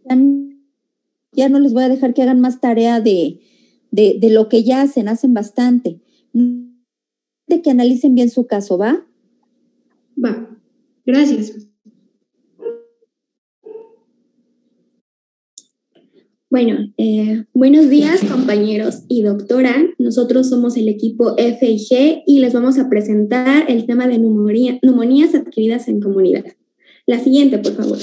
Ya no les voy a dejar que hagan más tarea de lo que ya hacen bastante. De que analicen bien su caso, ¿va? Va, gracias. Bueno, buenos días compañeros y doctora. Nosotros somos el equipo FIG y les vamos a presentar el tema de neumonías adquiridas en comunidad. La siguiente, por favor.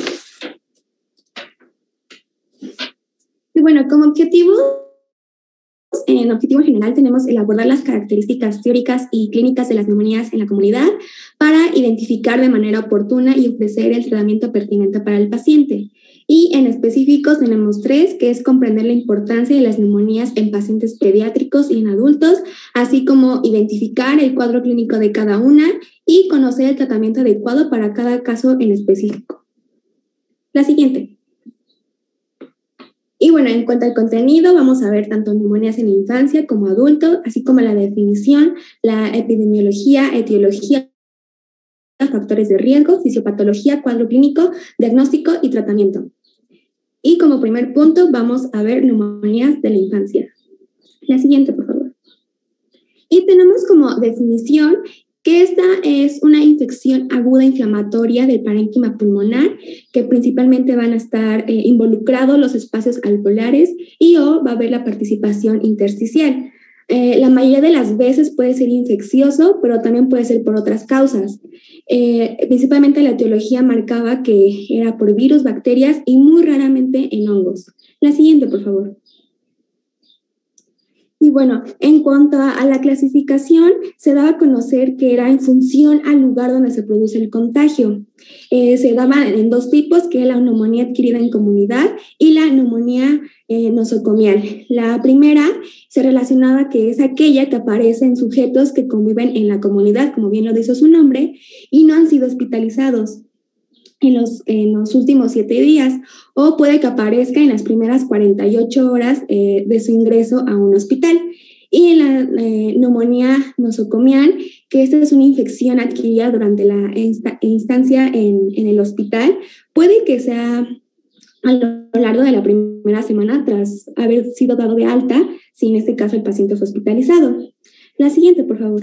Y bueno, como objetivo, en objetivo general tenemos el abordar las características teóricas y clínicas de las neumonías en la comunidad para identificar de manera oportuna y ofrecer el tratamiento pertinente para el paciente. Y en específicos tenemos 3, que es comprender la importancia de las neumonías en pacientes pediátricos y en adultos, así como identificar el cuadro clínico de cada una y conocer el tratamiento adecuado para cada caso en específico. La siguiente. Y bueno, en cuanto al contenido, vamos a ver tanto neumonías en infancia como adulto, así como la definición, la epidemiología, etiología, factores de riesgo, fisiopatología, cuadro clínico, diagnóstico y tratamiento. Y como primer punto vamos a ver neumonías de la infancia. La siguiente, por favor. Y tenemos como definición que esta es una infección aguda inflamatoria del parénquima pulmonar, que principalmente van a estar involucrados los espacios alveolares y o va a haber la participación intersticial. La mayoría de las veces puede ser infeccioso, pero también puede ser por otras causas. Principalmente la etiología marcaba que era por virus, bacterias y muy raramente en hongos. La siguiente, por favor. Y bueno, en cuanto a la clasificación, se daba a conocer que era en función al lugar donde se produce el contagio. Se daba en 2 tipos, que es la neumonía adquirida en comunidad y la neumonía nosocomial. La primera se relacionaba que es aquella que aparece en sujetos que conviven en la comunidad, como bien lo dice su nombre, y no han sido hospitalizados en los últimos 7 días, o puede que aparezca en las primeras 48 horas de su ingreso a un hospital. Y en la neumonía nosocomial, que esta es una infección adquirida durante la instancia en el hospital, puede que sea a lo largo de la primera semana tras haber sido dado de alta, si en este caso el paciente fue hospitalizado. La siguiente, por favor.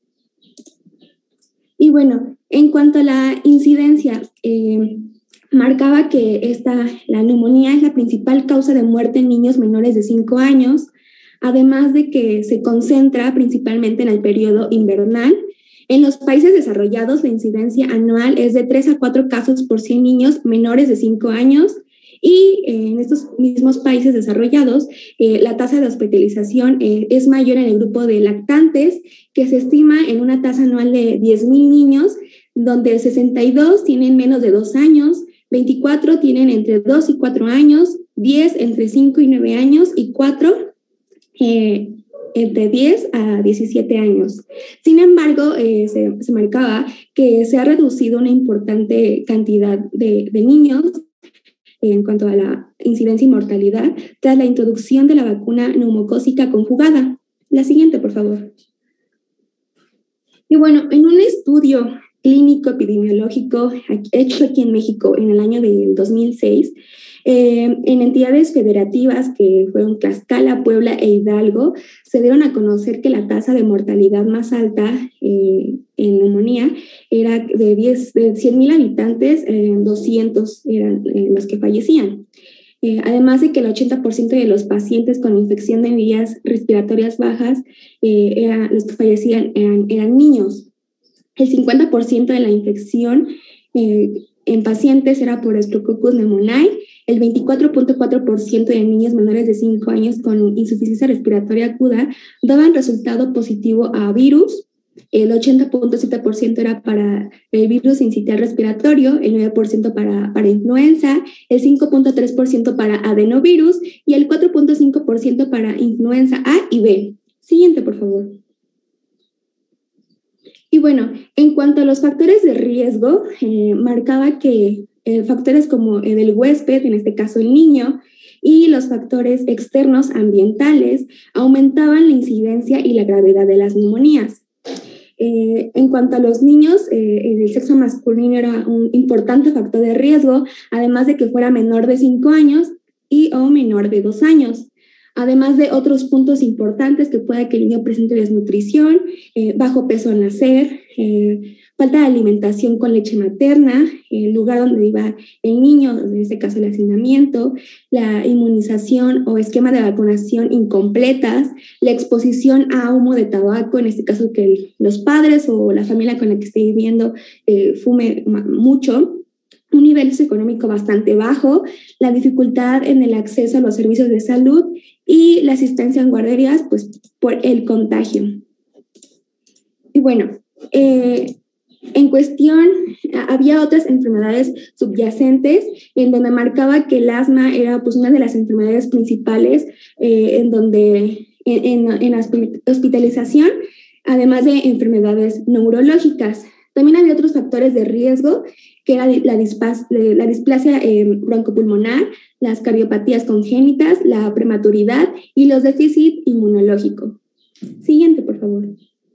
Y bueno, en cuanto a la incidencia, marcaba que la neumonía es la principal causa de muerte en niños menores de 5 años, además de que se concentra principalmente en el periodo invernal. En los países desarrollados, la incidencia anual es de 3 a 4 casos por 100 niños menores de 5 años, y en estos mismos países desarrollados, la tasa de hospitalización es mayor en el grupo de lactantes, que se estima en una tasa anual de 10,000 niños, donde 62 tienen menos de 2 años, 24 tienen entre 2 y 4 años, 10 entre 5 y 9 años y 4 entre 10 a 17 años. Sin embargo, se marcaba que se ha reducido una importante cantidad de niños en cuanto a la incidencia y mortalidad tras la introducción de la vacuna neumocócica conjugada. La siguiente, por favor. Y bueno, en un estudio clínico epidemiológico hecho aquí en México en el año del 2006, en entidades federativas que fueron Tlaxcala, Puebla e Hidalgo, se dieron a conocer que la tasa de mortalidad más alta en neumonía era de 100,000 habitantes, 200 eran los que fallecían. Además de que el 80% de los pacientes con infección de vías respiratorias bajas, los que fallecían eran niños. El 50% de la infección en pacientes era por Streptococcus pneumoniae, el 24.4% de niños menores de 5 años con insuficiencia respiratoria aguda daban resultado positivo a virus, el 80.7% era para el virus sincitial respiratorio, el 9% para influenza, el 5.3% para adenovirus y el 4.5% para influenza A y B. Siguiente, por favor. Y bueno, en cuanto a los factores de riesgo, marcaba que factores como del huésped, en este caso el niño, y los factores externos ambientales aumentaban la incidencia y la gravedad de las neumonías. En cuanto a los niños, el sexo masculino era un importante factor de riesgo, además de que fuera menor de 5 años y o menor de 2 años. Además de otros puntos importantes que pueda que el niño presente desnutrición, bajo peso al nacer, falta de alimentación con leche materna, el lugar donde iba el niño, en este caso el hacinamiento, la inmunización o esquema de vacunación incompletas, la exposición a humo de tabaco, en este caso que los padres o la familia con la que esté viviendo fume mucho, un nivel socioeconómico bastante bajo, la dificultad en el acceso a los servicios de salud y la asistencia en guarderías, pues por el contagio. Y bueno, en cuestión, había otras enfermedades subyacentes en donde marcaba que el asma era pues una de las enfermedades principales en la hospitalización, además de enfermedades neurológicas. También había otros factores de riesgo, que era la displasia broncopulmonar, las cardiopatías congénitas, la prematuridad y los déficits inmunológicos. Siguiente, por favor.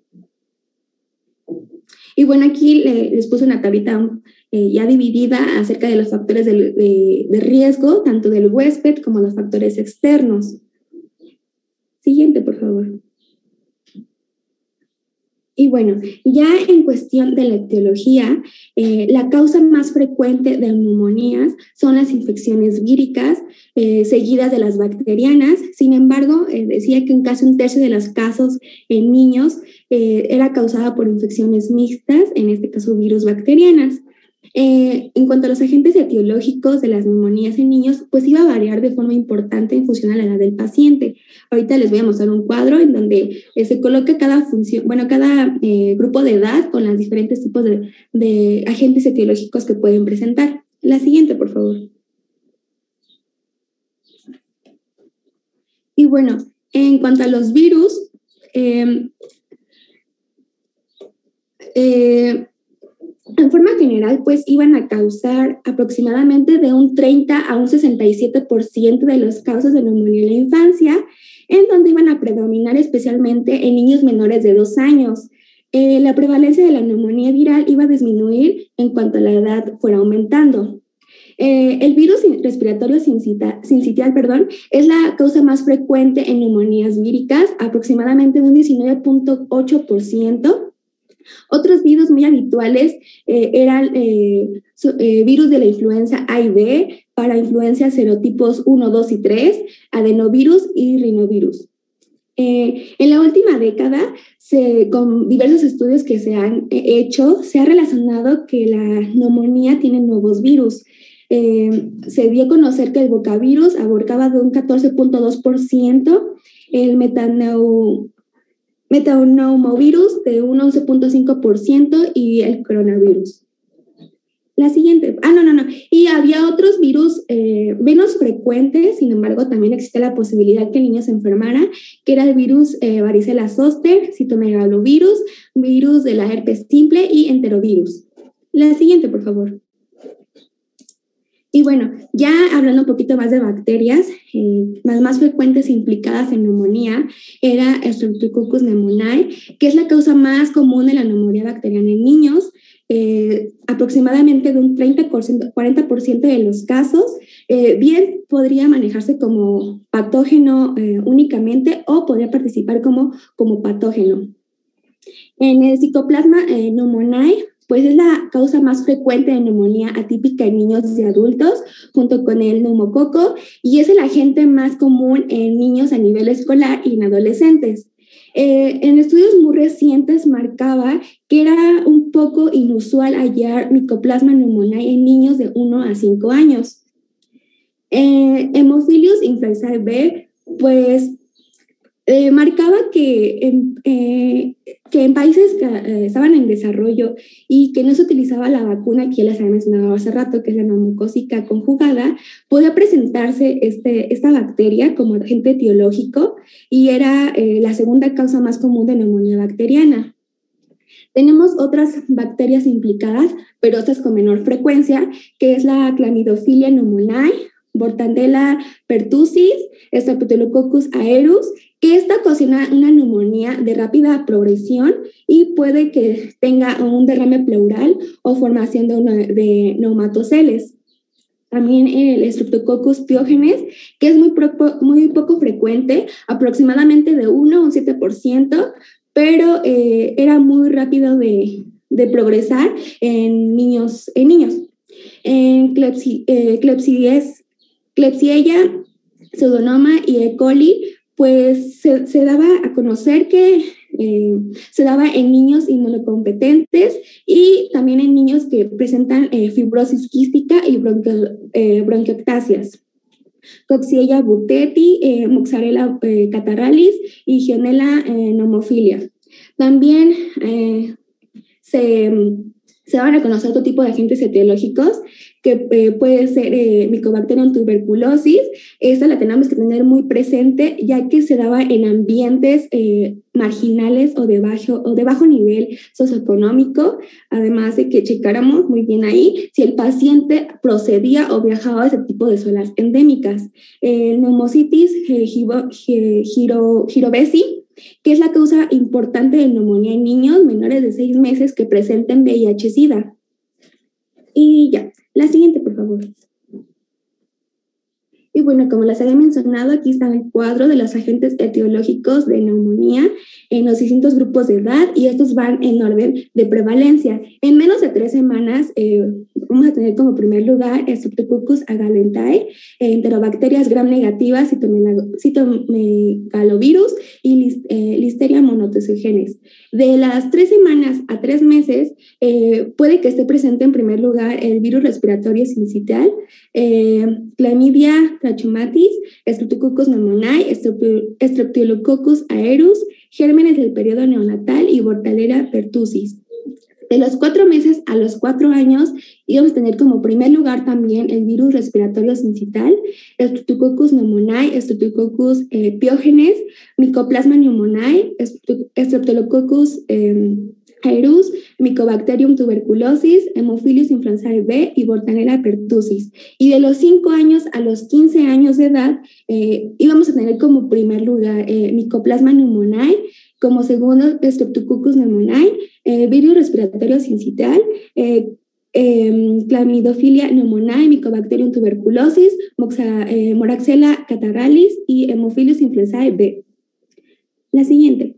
Y bueno, aquí les puse una tablita ya dividida acerca de los factores de riesgo, tanto del huésped como los factores externos. Siguiente, por favor. Y bueno, ya en cuestión de la etiología, la causa más frecuente de neumonías son las infecciones víricas, seguidas de las bacterianas. Sin embargo, decía que en casi un tercio de los casos en niños era causada por infecciones mixtas, en este caso virus bacterianas. En cuanto a los agentes etiológicos de las neumonías en niños, pues iba a variar de forma importante en función a la edad del paciente. Ahorita les voy a mostrar un cuadro en donde se coloca cada grupo de edad con los diferentes tipos de agentes etiológicos que pueden presentar. La siguiente, por favor. Y bueno, en cuanto a los virus, en forma general, pues iban a causar aproximadamente de un 30 a un 67% de los casos de neumonía en la infancia, en donde iban a predominar especialmente en niños menores de 2 años. La prevalencia de la neumonía viral iba a disminuir en cuanto la edad fuera aumentando. El virus respiratorio sincitial, es la causa más frecuente en neumonías víricas, aproximadamente de un 19.8%. Otros virus muy habituales eran virus de la influenza A y B, para influencias serotipos 1, 2 y 3, adenovirus y rinovirus. En la última década, con diversos estudios que se han hecho, se ha relacionado que la neumonía tiene nuevos virus. Se dio a conocer que el bocavirus abarcaba de un 14.2%, el metapneumovirus de un 11.5% y el coronavirus. La siguiente. Y había otros virus menos frecuentes, sin embargo, también existe la posibilidad que el niño se enfermara, que era el virus varicela zoster, citomegalovirus, virus de la herpes simple y enterovirus. La siguiente, por favor. Y bueno, ya hablando un poquito más de bacterias, las más frecuentes implicadas en neumonía era Streptococcus pneumoniae, que es la causa más común de la neumonía bacteriana en niños, aproximadamente de un 40% de los casos. Bien podría manejarse como patógeno únicamente o podría participar como patógeno. En el Mycoplasma pneumoniae, pues es la causa más frecuente de neumonía atípica en niños y adultos, junto con el neumococo, y es el agente más común en niños a nivel escolar y en adolescentes. En estudios muy recientes marcaba que era un poco inusual hallar Mycoplasma pneumoniae en niños de 1 a 5 años. Haemophilus influenzae B, pues marcaba que en países que estaban en desarrollo y que no se utilizaba la vacuna que ya les había mencionado hace rato, que es la neumocócica conjugada, podía presentarse esta bacteria como agente etiológico y era la segunda causa más común de neumonía bacteriana. Tenemos otras bacterias implicadas, pero otras con menor frecuencia, que es la Chlamydophila pneumoniae, Bordetella pertussis, Staphylococcus aureus, que esta ocasiona una neumonía de rápida progresión y puede que tenga un derrame pleural o formación de neumatoceles. También el Streptococcus pyogenes, que es muy poco frecuente, aproximadamente de 1 a un 7%, pero era muy rápido de progresar en niños. En Klebsiella, Pseudonoma y E. coli, pues se daba a conocer que se daba en niños inmunocompetentes y también en niños que presentan fibrosis quística y bronquiectasias. Coxiella burteti, Moxarella catarrhalis y Gionella pneumophilia. También se van a conocer otro tipo de agentes etiológicos que puede ser Mycobacterium tuberculosis. Esta la tenemos que tener muy presente, ya que se daba en ambientes marginales o de bajo nivel socioeconómico, además de que checáramos muy bien ahí si el paciente procedía o viajaba a ese tipo de zonas endémicas. Pneumocitis girovesi, que es la causa importante de neumonía en niños menores de 6 meses que presenten VIH-Sida. Y ya, la siguiente, por favor. Y bueno, como les había mencionado, aquí está el cuadro de los agentes etiológicos de neumonía en los distintos grupos de edad y estos van en orden de prevalencia. En menos de 3 semanas vamos a tener como primer lugar Streptococcus agalentae, enterobacterias gram negativas, citomegalovirus y Listeria monotoxogenes. De las 3 semanas a 3 meses puede que esté presente en primer lugar el virus respiratorio sincitial, Chlamydia trachomatis, Streptococcus pneumoniae, Streptococcus aureus, gérmenes del periodo neonatal y Bordetella pertussis. De los 4 meses a los 4 años íbamos a tener como primer lugar también el virus respiratorio sincital, Streptococcus pneumoniae, Streptococcus pyogenes, Mycoplasma pneumoniae, Streptococcus aureus, Mycobacterium tuberculosis, Haemophilus influenzae B y Bordetella pertussis. Y de los 5 años a los 15 años de edad íbamos a tener como primer lugar Mycoplasma pneumoniae, como segundo Streptococcus pneumoniae, virus respiratorio sincital, Chlamydophila pneumoniae, Mycobacterium tuberculosis, Moraxella catarrhalis y Haemophilus influenzae B. La siguiente.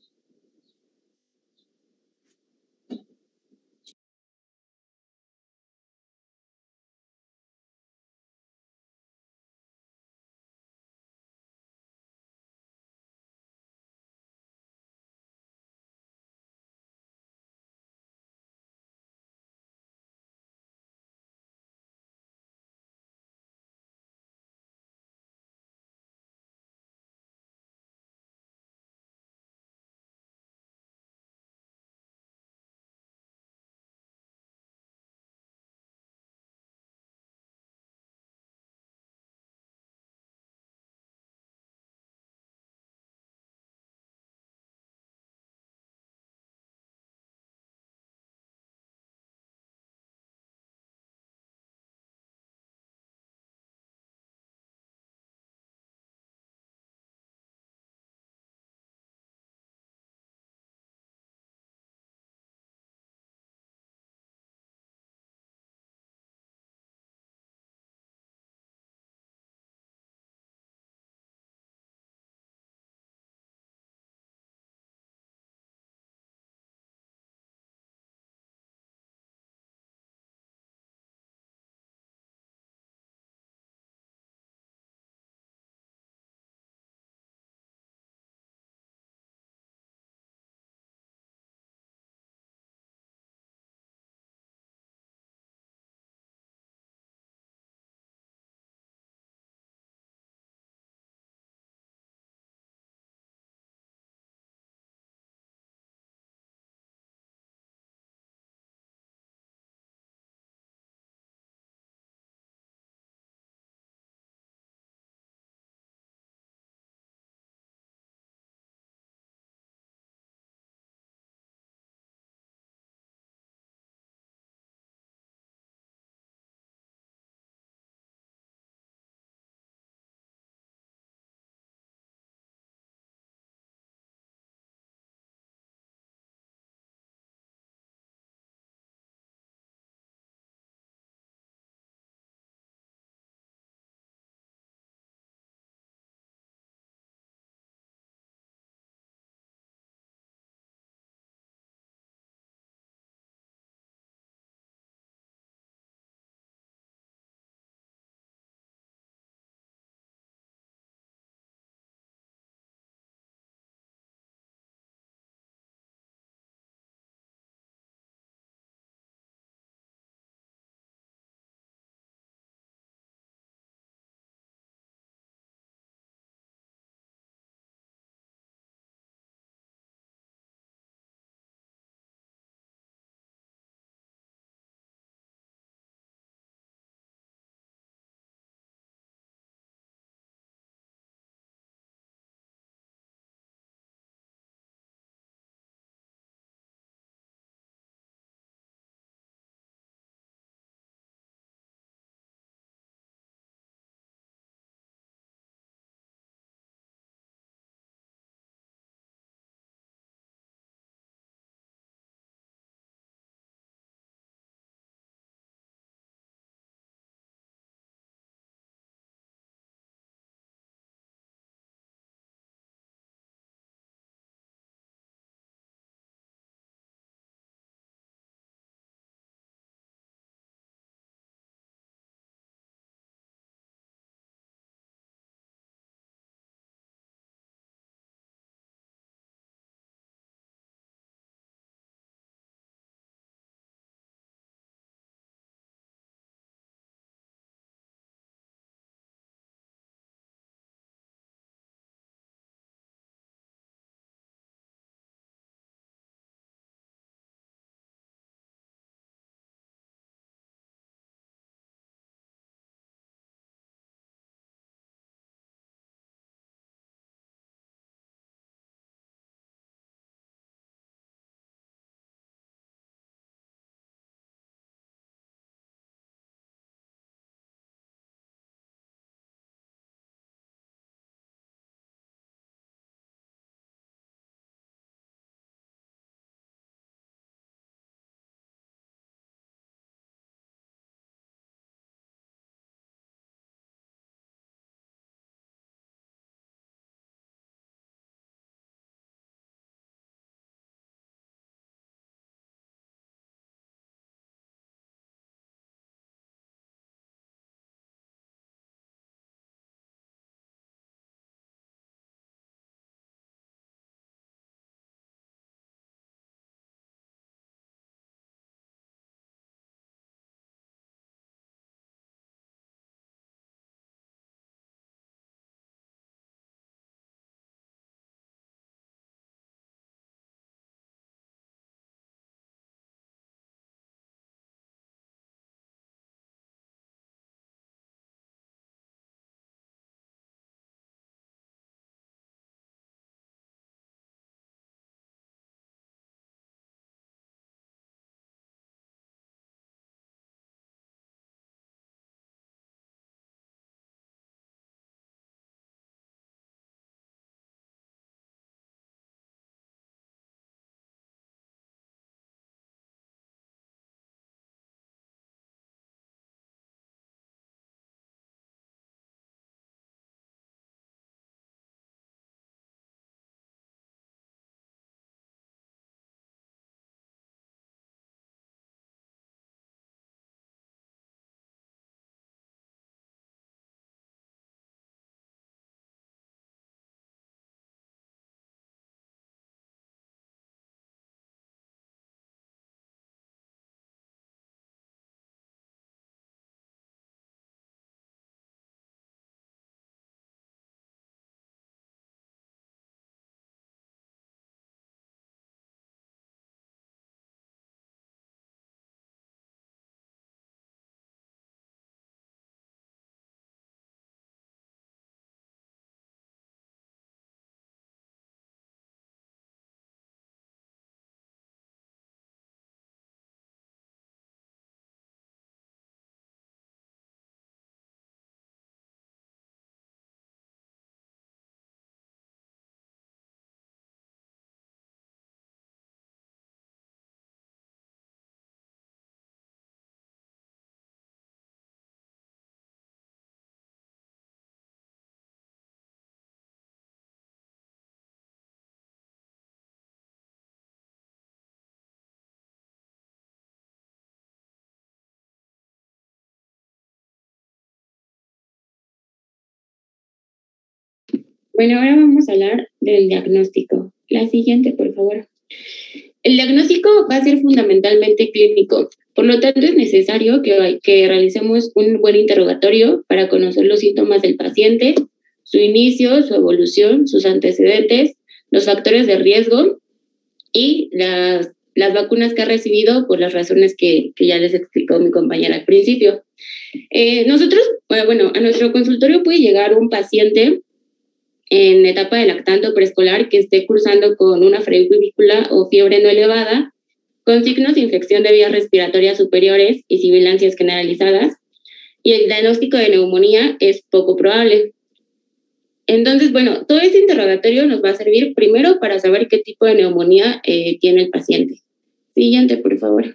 Bueno, ahora vamos a hablar del diagnóstico. La siguiente, por favor. El diagnóstico va a ser fundamentalmente clínico. Por lo tanto, es necesario que realicemos un buen interrogatorio para conocer los síntomas del paciente, su inicio, su evolución, sus antecedentes, los factores de riesgo y las vacunas que ha recibido por las razones que ya les explicó mi compañera al principio. Nosotros, a nuestro consultorio puede llegar un paciente en etapa de lactante o preescolar que esté cursando con una febrícula o fiebre no elevada, con signos de infección de vías respiratorias superiores y sibilancias generalizadas, y el diagnóstico de neumonía es poco probable. Entonces, todo este interrogatorio nos va a servir primero para saber qué tipo de neumonía tiene el paciente. Siguiente, por favor.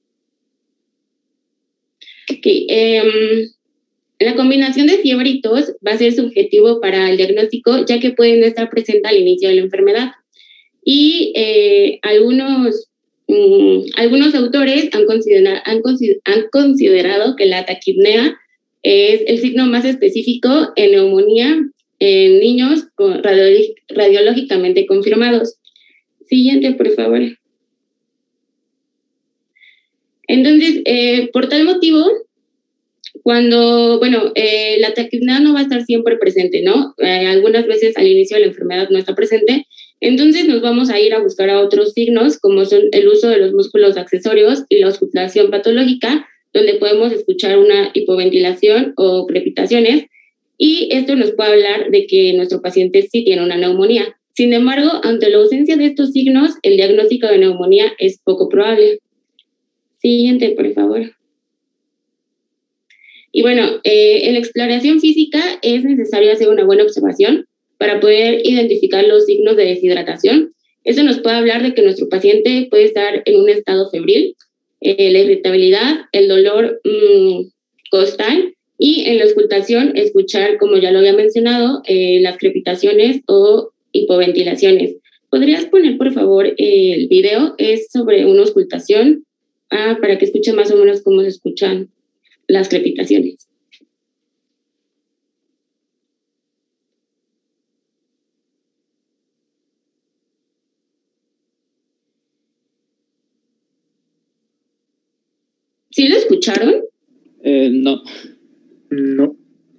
Okay, la combinación de fiebre y tos va a ser subjetivo para el diagnóstico, ya que puede no estar presente al inicio de la enfermedad. Y algunos autores han considerado que la taquipnea es el signo más específico en neumonía en niños radiológicamente confirmados. Siguiente, por favor. Entonces, por tal motivo, cuando, la taquipnea no va a estar siempre presente, ¿no? Algunas veces al inicio de la enfermedad no está presente, entonces nos vamos a ir a buscar a otros signos, como son el uso de los músculos accesorios y la auscultación patológica, donde podemos escuchar una hipoventilación o crepitaciones, y esto nos puede hablar de que nuestro paciente sí tiene una neumonía. Sin embargo, ante la ausencia de estos signos, el diagnóstico de neumonía es poco probable. Siguiente, por favor. Y en la exploración física es necesario hacer una buena observación para poder identificar los signos de deshidratación. Eso nos puede hablar de que nuestro paciente puede estar en un estado febril, la irritabilidad, el dolor costal, y en la auscultación escuchar, como ya lo había mencionado, las crepitaciones o hipoventilaciones. ¿Podrías poner, por favor, el video? Es sobre una auscultación para que escuchen más o menos cómo se escuchan las crepitaciones. ¿Sí lo escucharon? No. No.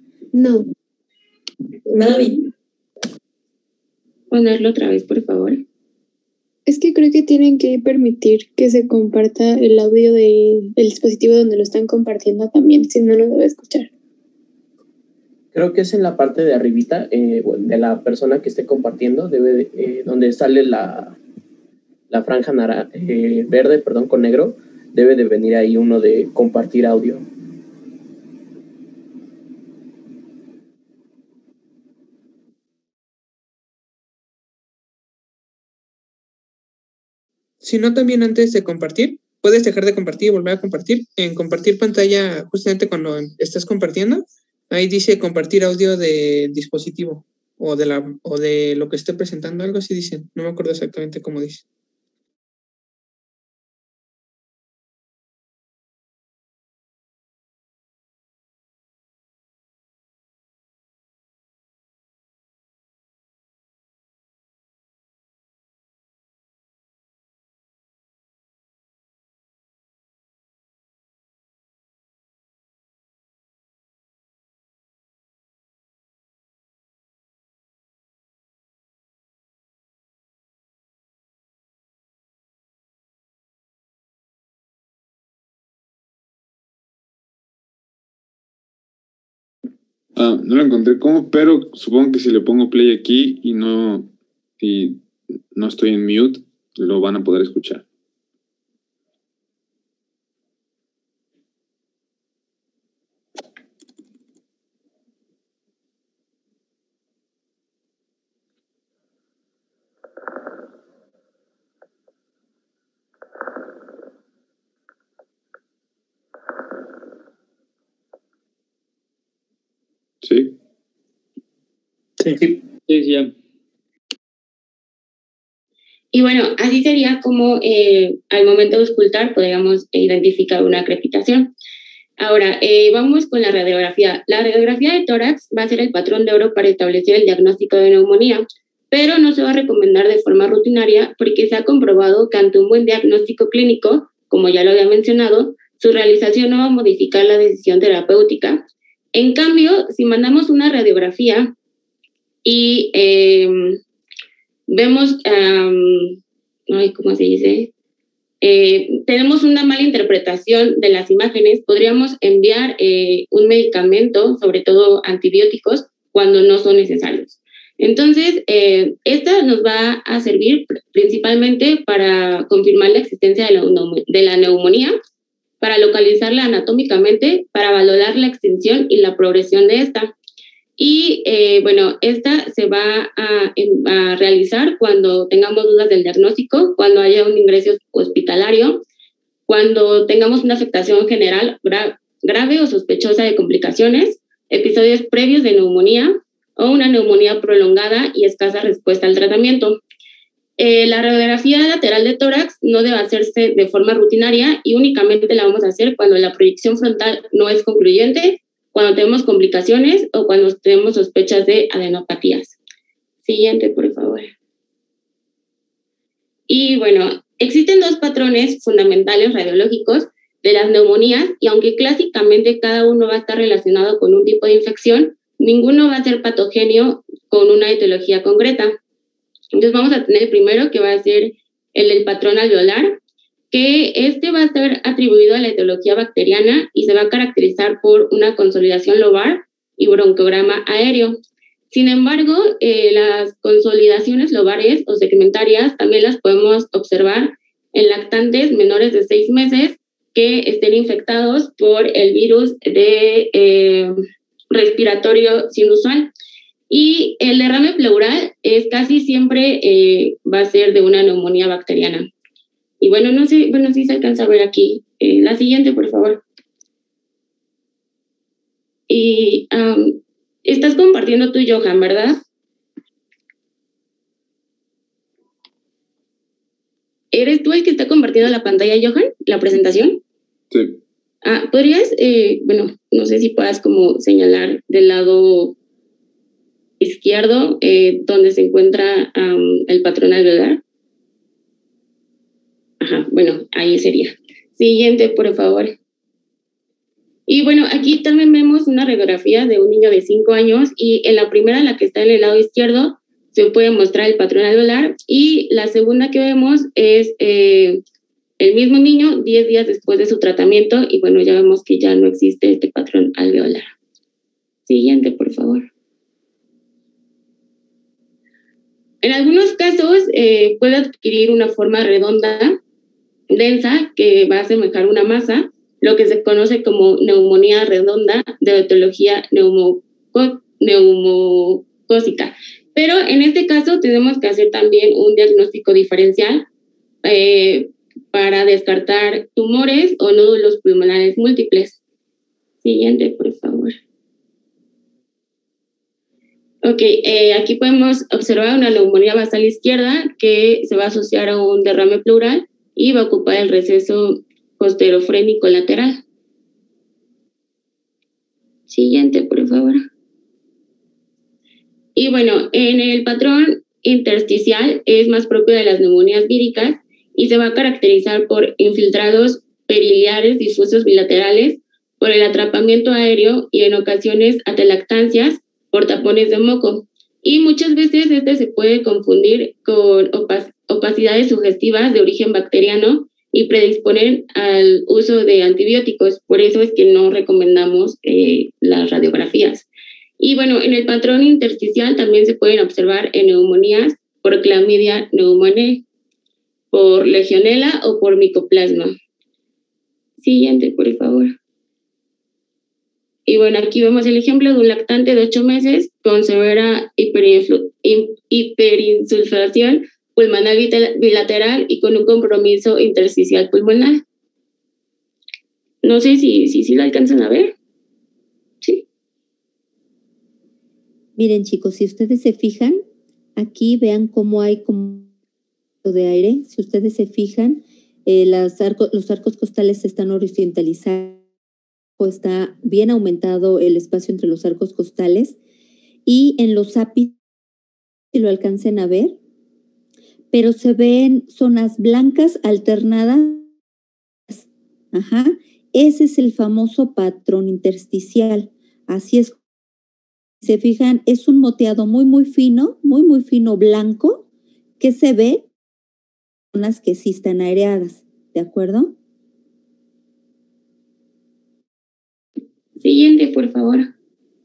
Nadie. Ponerlo otra vez, por favor. Es que creo que tienen que permitir que se comparta el audio del dispositivo donde lo están compartiendo también, si no, no se va a escuchar. Creo que es en la parte de arribita de la persona que esté compartiendo, donde sale la franja verde, con negro, debe de venir ahí uno de compartir audio. Si no, también antes de compartir, puedes dejar de compartir y volver a compartir. En compartir pantalla, justamente cuando estás compartiendo, ahí dice compartir audio de dispositivo o de lo que esté presentando, algo así dicen. No me acuerdo exactamente cómo dice. No lo encontré cómo, pero supongo que si le pongo play aquí y no estoy en mute, lo van a poder escuchar. ¿Sí? Sí, ya. Y así sería como al momento de auscultar podríamos identificar una crepitación. Ahora, vamos con la radiografía. La radiografía de tórax va a ser el patrón de oro para establecer el diagnóstico de neumonía, pero no se va a recomendar de forma rutinaria porque se ha comprobado que ante un buen diagnóstico clínico, como ya lo había mencionado, su realización no va a modificar la decisión terapéutica. En cambio, si mandamos una radiografía y vemos, ¿cómo se dice? Tenemos una mala interpretación de las imágenes, podríamos enviar un medicamento, sobre todo antibióticos, cuando no son necesarios. Entonces, esta nos va a servir principalmente para confirmar la existencia de la neumonía, para localizarla anatómicamente, para valorar la extensión y la progresión de esta. Y bueno, esta se va a realizar cuando tengamos dudas del diagnóstico, cuando haya un ingreso hospitalario, cuando tengamos una afectación general grave o sospechosa de complicaciones, episodios previos de neumonía o una neumonía prolongada y escasa respuesta al tratamiento. La radiografía lateral de tórax no debe hacerse de forma rutinaria y únicamente la vamos a hacer cuando la proyección frontal no es concluyente, cuando tenemos complicaciones o cuando tenemos sospechas de adenopatías. Siguiente, por favor. Y bueno, existen dos patrones fundamentales radiológicos de las neumonías y aunque clásicamente cada uno va a estar relacionado con un tipo de infección, ninguno va a ser patogéneo con una etiología concreta. Entonces vamos a tener el primero que va a ser el del patrón alveolar, que este va a estar atribuido a la etiología bacteriana y se va a caracterizar por una consolidación lobar y bronquiograma aéreo. Sin embargo, las consolidaciones lobares o segmentarias también las podemos observar en lactantes menores de 6 meses que estén infectados por el virus de respiratorio sinusual. Y el derrame pleural es casi siempre va a ser de una neumonía bacteriana. Y bueno, no sé, sí se alcanza a ver aquí. La siguiente, por favor. Y estás compartiendo tú, Johan, ¿verdad? ¿Eres tú el que está compartiendo la pantalla, Johan? ¿La presentación? Sí. ¿Podrías, no sé si puedas como señalar del lado izquierdo donde se encuentra el patrón alveolar? Ajá, bueno, ahí sería. Siguiente, por favor. Y bueno, aquí también vemos una radiografía de un niño de 5 años y en la primera, la que está en el lado izquierdo, se puede mostrar el patrón alveolar y la segunda que vemos es el mismo niño 10 días después de su tratamiento y bueno, ya vemos que ya no existe este patrón alveolar. Siguiente, por favor. En algunos casos puede adquirir una forma redonda, densa, que va a asemejar una masa, lo que se conoce como neumonía redonda de etiología neumocócica. Pero en este caso tenemos que hacer también un diagnóstico diferencial para descartar tumores o nódulos pulmonares múltiples. Siguiente, por favor. Ok, aquí podemos observar una neumonía basal izquierda que se va a asociar a un derrame pleural y va a ocupar el receso posterofrénico lateral. Siguiente, por favor. Y bueno, en el patrón intersticial es más propio de las neumonías víricas y se va a caracterizar por infiltrados periliares difusos bilaterales, por el atrapamiento aéreo y en ocasiones atelactancias por tapones de moco. Y muchas veces este se puede confundir con opacidades sugestivas de origen bacteriano y predisponer al uso de antibióticos. Por eso es que no recomendamos las radiografías. Y bueno, en el patrón intersticial también se pueden observar en neumonías por Clamidia pneumoniae, por Legionela o por Mycoplasma. Siguiente, por favor. Y bueno, aquí vemos el ejemplo de un lactante de 8 meses con severa hiperinsulfación pulmonar bilateral y con un compromiso intersticial pulmonar. No sé si lo alcanzan a ver. Sí. Miren, chicos, si ustedes se fijan, aquí vean cómo hay como de aire. Si ustedes se fijan, los arcos costales están horizontalizados abajo está bien aumentado el espacio entre los arcos costales y en los ápices, si lo alcancen a ver, pero se ven zonas blancas alternadas. Ajá. Ese es el famoso patrón intersticial. Así es. Se fijan, es un moteado muy fino blanco que se ve en zonas que sí están aireadas. ¿De acuerdo? Siguiente, por favor.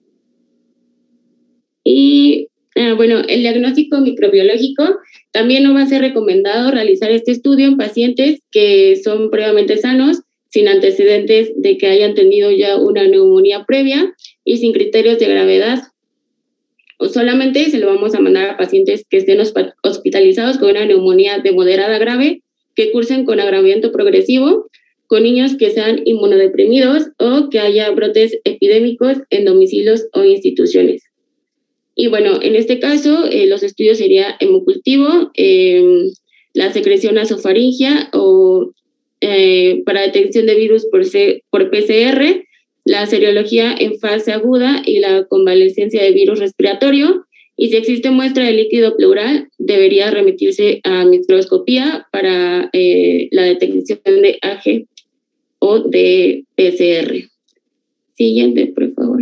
Y bueno, el diagnóstico microbiológico también no va a ser recomendado realizar este estudio en pacientes que son previamente sanos, sin antecedentes de que hayan tenido ya una neumonía previa y sin criterios de gravedad. O solamente se lo vamos a mandar a pacientes que estén hospitalizados con una neumonía de moderada a grave, que cursen con agravamiento progresivo, con niños que sean inmunodeprimidos o que haya brotes epidémicos en domicilios o instituciones. Y bueno, en este caso, los estudios serían hemocultivo, la secreción nasofaringea o para detección de virus por PCR, la serología en fase aguda y la convalescencia de virus respiratorio. Y si existe muestra de líquido pleural, debería remitirse a microscopía para la detección de AG o de PCR. Siguiente, por favor.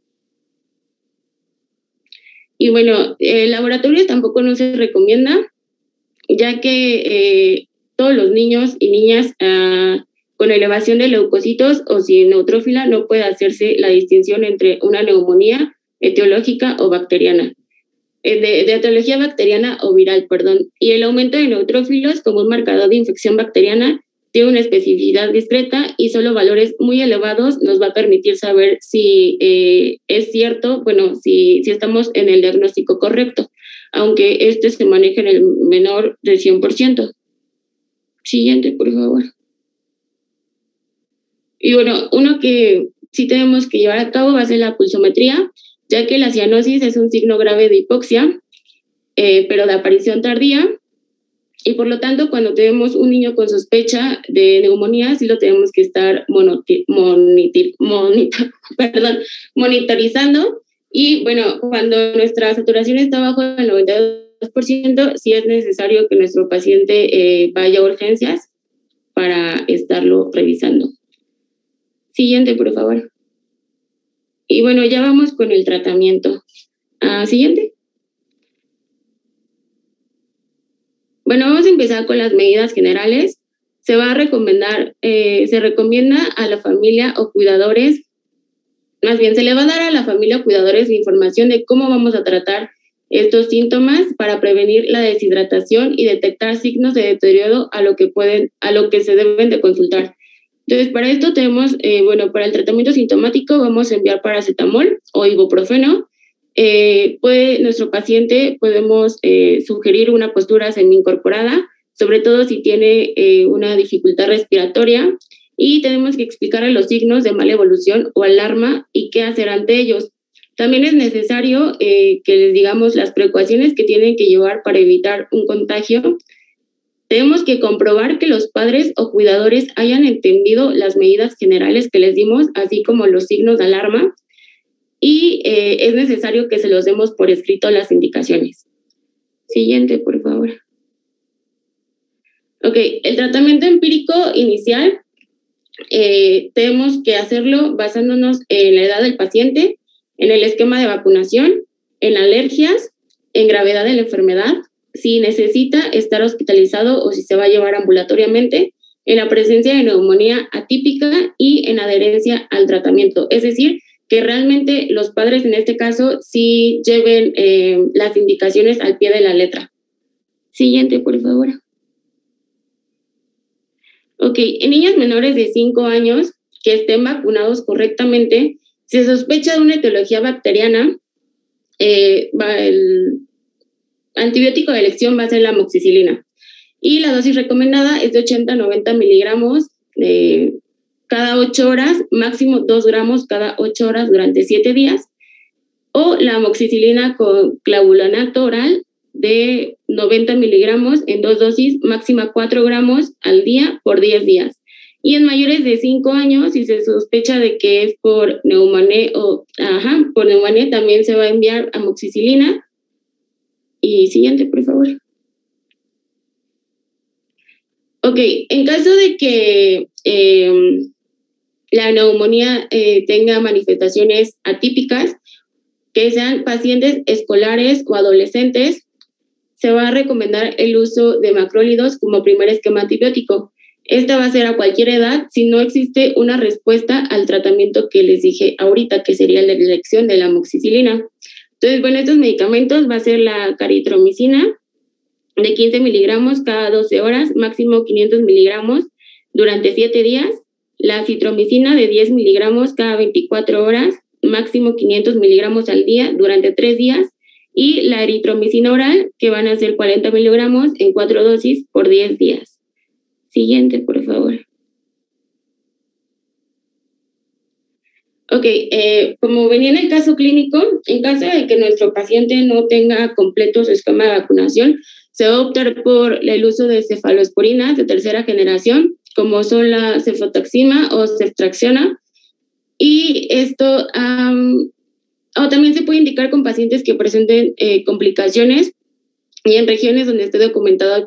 Y bueno, laboratorios tampoco no se recomienda, ya que todos los niños y niñas con elevación de leucocitos o sin neutrófila no puede hacerse la distinción entre una neumonía etiológica o bacteriana, de etiología bacteriana o viral, perdón. Y el aumento de neutrófilos como un marcador de infección bacteriana tiene una especificidad discreta y solo valores muy elevados nos va a permitir saber si es cierto, bueno, si estamos en el diagnóstico correcto, aunque este se maneja en el menor del 100%. Siguiente, por favor. Y bueno, uno que sí tenemos que llevar a cabo va a ser la pulsometría, ya que la cianosis es un signo grave de hipoxia, pero de aparición tardía. Y por lo tanto, cuando tenemos un niño con sospecha de neumonía, sí lo tenemos que estar monitorizando. Y bueno, cuando nuestra saturación está bajo el 92%, sí es necesario que nuestro paciente vaya a urgencias para estarlo revisando. Siguiente, por favor. Y bueno, ya vamos con el tratamiento. Siguiente. Bueno, vamos a empezar con las medidas generales. Se recomienda a la familia o cuidadores, más bien se le va a dar a la familia o cuidadores la información de cómo vamos a tratar estos síntomas para prevenir la deshidratación y detectar signos de deterioro a lo que se deben de consultar. Entonces, para esto tenemos, para el tratamiento sintomático vamos a enviar paracetamol o ibuprofeno. Nuestro paciente podemos sugerir una postura semi-incorporada, sobre todo si tiene una dificultad respiratoria, y tenemos que explicarle los signos de mala evolución o alarma y qué hacer ante ellos. También es necesario que les digamos las precauciones que tienen que llevar para evitar un contagio. Tenemos que comprobar que los padres o cuidadores hayan entendido las medidas generales que les dimos, así como los signos de alarma, y es necesario que se los demos por escrito las indicaciones. Siguiente, por favor. Ok, el tratamiento empírico inicial tenemos que hacerlo basándonos en la edad del paciente, en el esquema de vacunación, en alergias, en gravedad de la enfermedad, si necesita estar hospitalizado o si se va a llevar ambulatoriamente, en la presencia de neumonía atípica y en adherencia al tratamiento. Es decir, que realmente los padres en este caso sí lleven las indicaciones al pie de la letra. Siguiente, por favor. Ok, en niños menores de 5 años que estén vacunados correctamente, se sospecha de una etiología bacteriana, el antibiótico de elección va a ser la amoxicilina. Y la dosis recomendada es de 80 a 90 miligramos cada 8 horas, máximo 2 gramos cada 8 horas durante 7 días, o la amoxicilina con clavulanato oral de 90 miligramos en 2 dosis, máxima 4 gramos al día por 10 días. Y en mayores de 5 años, si se sospecha de que es por neumonía también se va a enviar amoxicilina. Y siguiente, por favor. Ok, en caso de que la neumonía tenga manifestaciones atípicas, que sean pacientes escolares o adolescentes, se va a recomendar el uso de macrólidos como primer esquema antibiótico. Esta va a ser a cualquier edad si no existe una respuesta al tratamiento que les dije ahorita, que sería la elección de la amoxicilina. Entonces, bueno, estos medicamentos va a ser la caritromicina de 15 miligramos cada 12 horas, máximo 500 miligramos durante 7 días, la citromicina de 10 miligramos cada 24 horas, máximo 500 miligramos al día durante 3 días, y la eritromicina oral, que van a ser 40 miligramos en 4 dosis por 10 días. Siguiente, por favor. Ok, como venía en el caso clínico, en caso de que nuestro paciente no tenga completo su esquema de vacunación, se va a optar por el uso de cefalosporinas de tercera generación, como son la cefotaxima o ceftraxona. Y esto también se puede indicar con pacientes que presenten complicaciones y en regiones donde esté documentado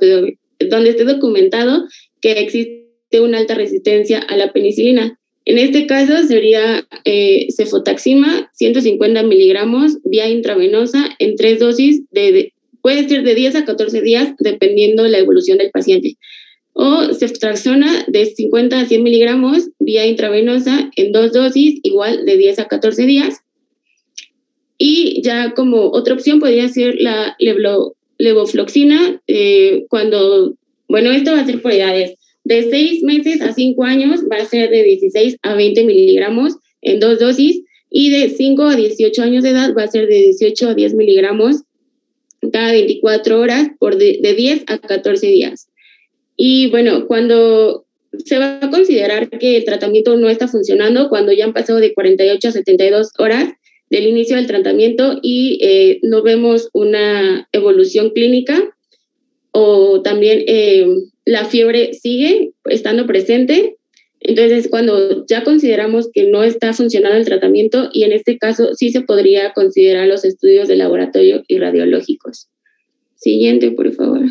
que existe una alta resistencia a la penicilina. En este caso sería cefotaxima, 150 miligramos vía intravenosa en 3 dosis, puede ser de 10 a 14 días, dependiendo la evolución del paciente. O ceftraxona de 50 a 100 miligramos vía intravenosa en 2 dosis, igual de 10 a 14 días. Y ya como otra opción podría ser la levofloxina, esto va a ser por edades. De 6 meses a 5 años va a ser de 16 a 20 miligramos en 2 dosis, y de 5 a 18 años de edad va a ser de 18 a 10 miligramos cada 24 horas por de 10 a 14 días. Y bueno, cuando se va a considerar que el tratamiento no está funcionando, cuando ya han pasado de 48 a 72 horas del inicio del tratamiento y no vemos una evolución clínica, o también la fiebre sigue estando presente, entonces cuando ya consideramos que no está funcionando el tratamiento, y en este caso sí se podría considerar los estudios de laboratorio y radiológicos. Siguiente, por favor.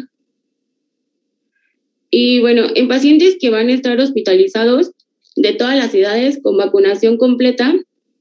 Y bueno, en pacientes que van a estar hospitalizados de todas las edades con vacunación completa,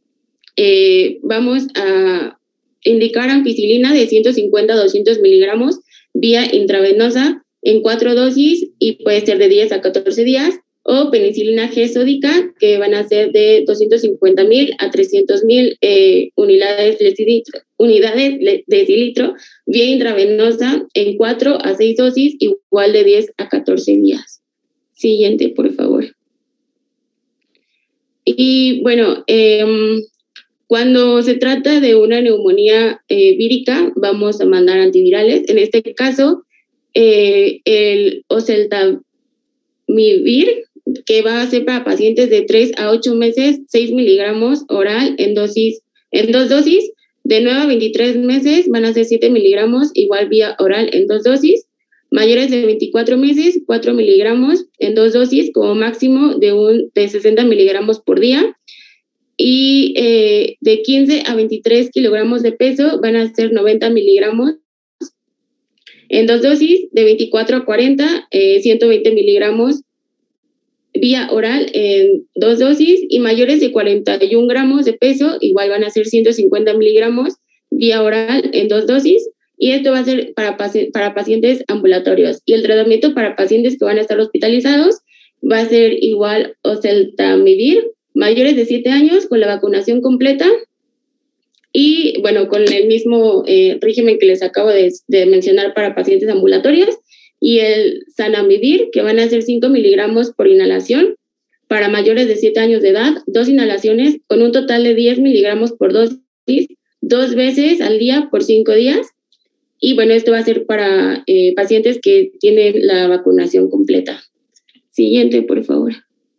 vamos a indicar ampicilina de 150 a 200 miligramos vía intravenosa en 4 dosis, y puede ser de 10 a 14 días, o penicilina G sódica, que van a ser de 250.000 a 300.000 unidades decilitro vía intravenosa en 4 a 6 dosis, igual de 10 a 14 días. Siguiente, por favor. Y bueno, cuando se trata de una neumonía vírica, vamos a mandar antivirales. En este caso, el oseltamivir, que va a ser para pacientes de 3 a 8 meses, 6 miligramos oral en 2 dosis. De 9 a 23 meses van a ser 7 miligramos, igual vía oral en 2 dosis. Mayores de 24 meses, 4 miligramos en 2 dosis, como máximo de 60 miligramos por día. Y de 15 a 23 kilogramos de peso van a ser 90 miligramos en 2 dosis. De 24 a 40, 120 miligramos vía oral en 2 dosis, y mayores de 41 gramos de peso igual van a ser 150 miligramos vía oral en 2 dosis, y esto va a ser para pacientes ambulatorios. Y el tratamiento para pacientes que van a estar hospitalizados va a ser igual oseltamivir, mayores de 7 años con la vacunación completa, y bueno, con el mismo régimen que les acabo de mencionar para pacientes ambulatorios, y el zanamivir, que van a ser 5 miligramos por inhalación para mayores de 7 años de edad, 2 inhalaciones con un total de 10 miligramos por dosis, 2 veces al día por 5 días. Y bueno, esto va a ser para pacientes que tienen la vacunación completa. Siguiente, por favor.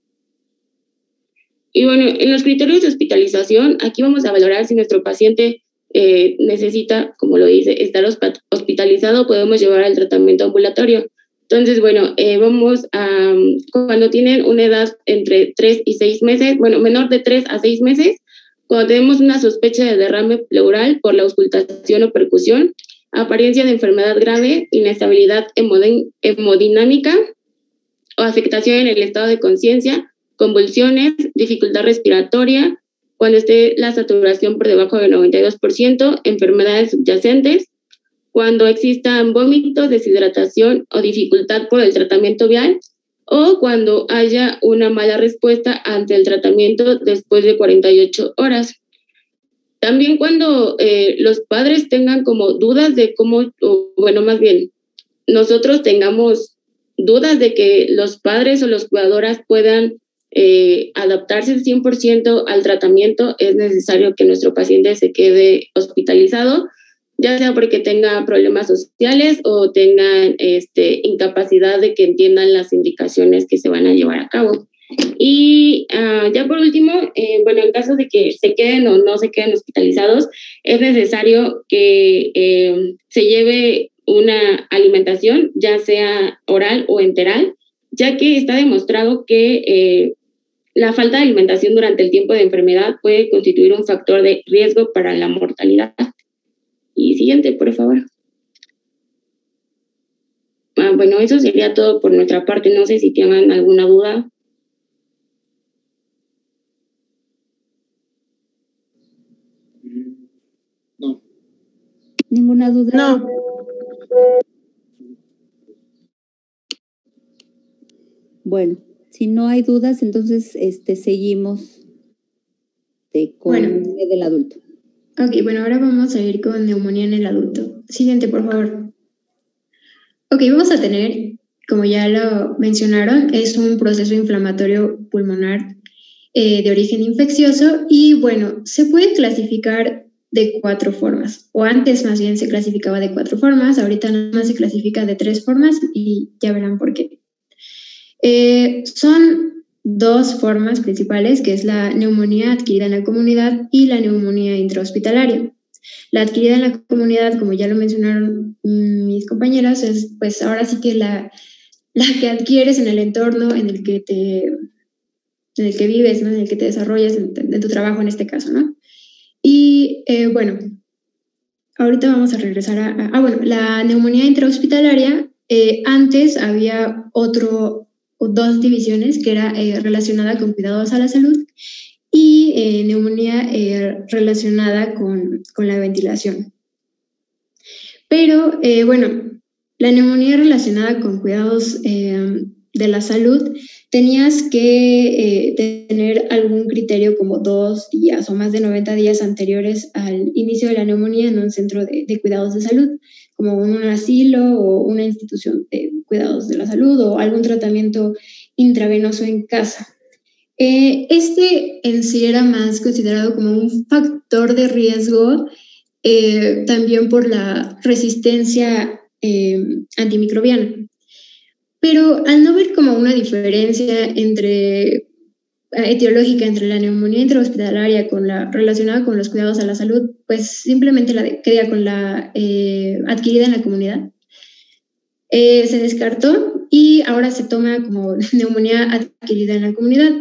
Y bueno, en los criterios de hospitalización, aquí vamos a valorar si nuestro paciente necesita, como lo dice, estar hospitalizado, podemos llevar al tratamiento ambulatorio. Entonces, bueno, vamos a, cuando tienen una edad entre 3 y 6 meses, bueno, menor de 3 a 6 meses, cuando tenemos una sospecha de derrame pleural por la auscultación o percusión, apariencia de enfermedad grave, inestabilidad hemodinámica o afectación en el estado de conciencia, convulsiones, dificultad respiratoria, cuando esté la saturación por debajo del 92%, enfermedades subyacentes, cuando existan vómitos, deshidratación o dificultad por el tratamiento vial, o cuando haya una mala respuesta ante el tratamiento después de 48 horas. También cuando los padres tengan como dudas de cómo, o bueno, más bien, nosotros tengamos dudas de que los padres o los cuidadoras puedan adaptarse al 100% al tratamiento, es necesario que nuestro paciente se quede hospitalizado, ya sea porque tenga problemas sociales o tengan incapacidad de que entiendan las indicaciones que se van a llevar a cabo. Y ya por último, bueno, en caso de que se queden o no se queden hospitalizados, es necesario que se lleve una alimentación, ya sea oral o enteral, ya que está demostrado que la falta de alimentación durante el tiempo de enfermedad puede constituir un factor de riesgo para la mortalidad. Y siguiente, por favor. Bueno, eso sería todo por nuestra parte. No sé si tengan alguna duda. No. ¿Ninguna duda? No. Bueno, si no hay dudas, entonces seguimos con el adulto. Ok, bueno, ahora vamos a ir con neumonía en el adulto. Siguiente, por favor. Ok, vamos a tener, como ya lo mencionaron, es un proceso inflamatorio pulmonar de origen infeccioso y, bueno, se puede clasificar de 4 formas, o antes más bien se clasificaba de 4 formas, ahorita nada más se clasifica de 3 formas y ya verán por qué. Son 2 formas principales, que es la neumonía adquirida en la comunidad y la neumonía intrahospitalaria. La adquirida en la comunidad, como ya lo mencionaron mis compañeras, es pues ahora sí que la que adquieres en el entorno en el que vives, ¿no? En el que te desarrollas, de tu trabajo en este caso, ¿no? Y bueno, ahorita vamos a regresar a bueno, la neumonía intrahospitalaria, antes había 2 divisiones, que era relacionada con cuidados a la salud y neumonía relacionada con la ventilación. Pero, bueno, la neumonía relacionada con cuidados de la salud, tenías que tener algún criterio como 2 días o más de 90 días anteriores al inicio de la neumonía en un centro de cuidados de salud, como un asilo o una institución de cuidados de la salud o algún tratamiento intravenoso en casa. En sí era más considerado como un factor de riesgo, también por la resistencia antimicrobiana. Pero al no ver como una diferencia etiológica entre la neumonía intrahospitalaria con la relacionada con los cuidados a la salud, pues simplemente la queda con la adquirida en la comunidad. Se descartó y ahora se toma como neumonía adquirida en la comunidad.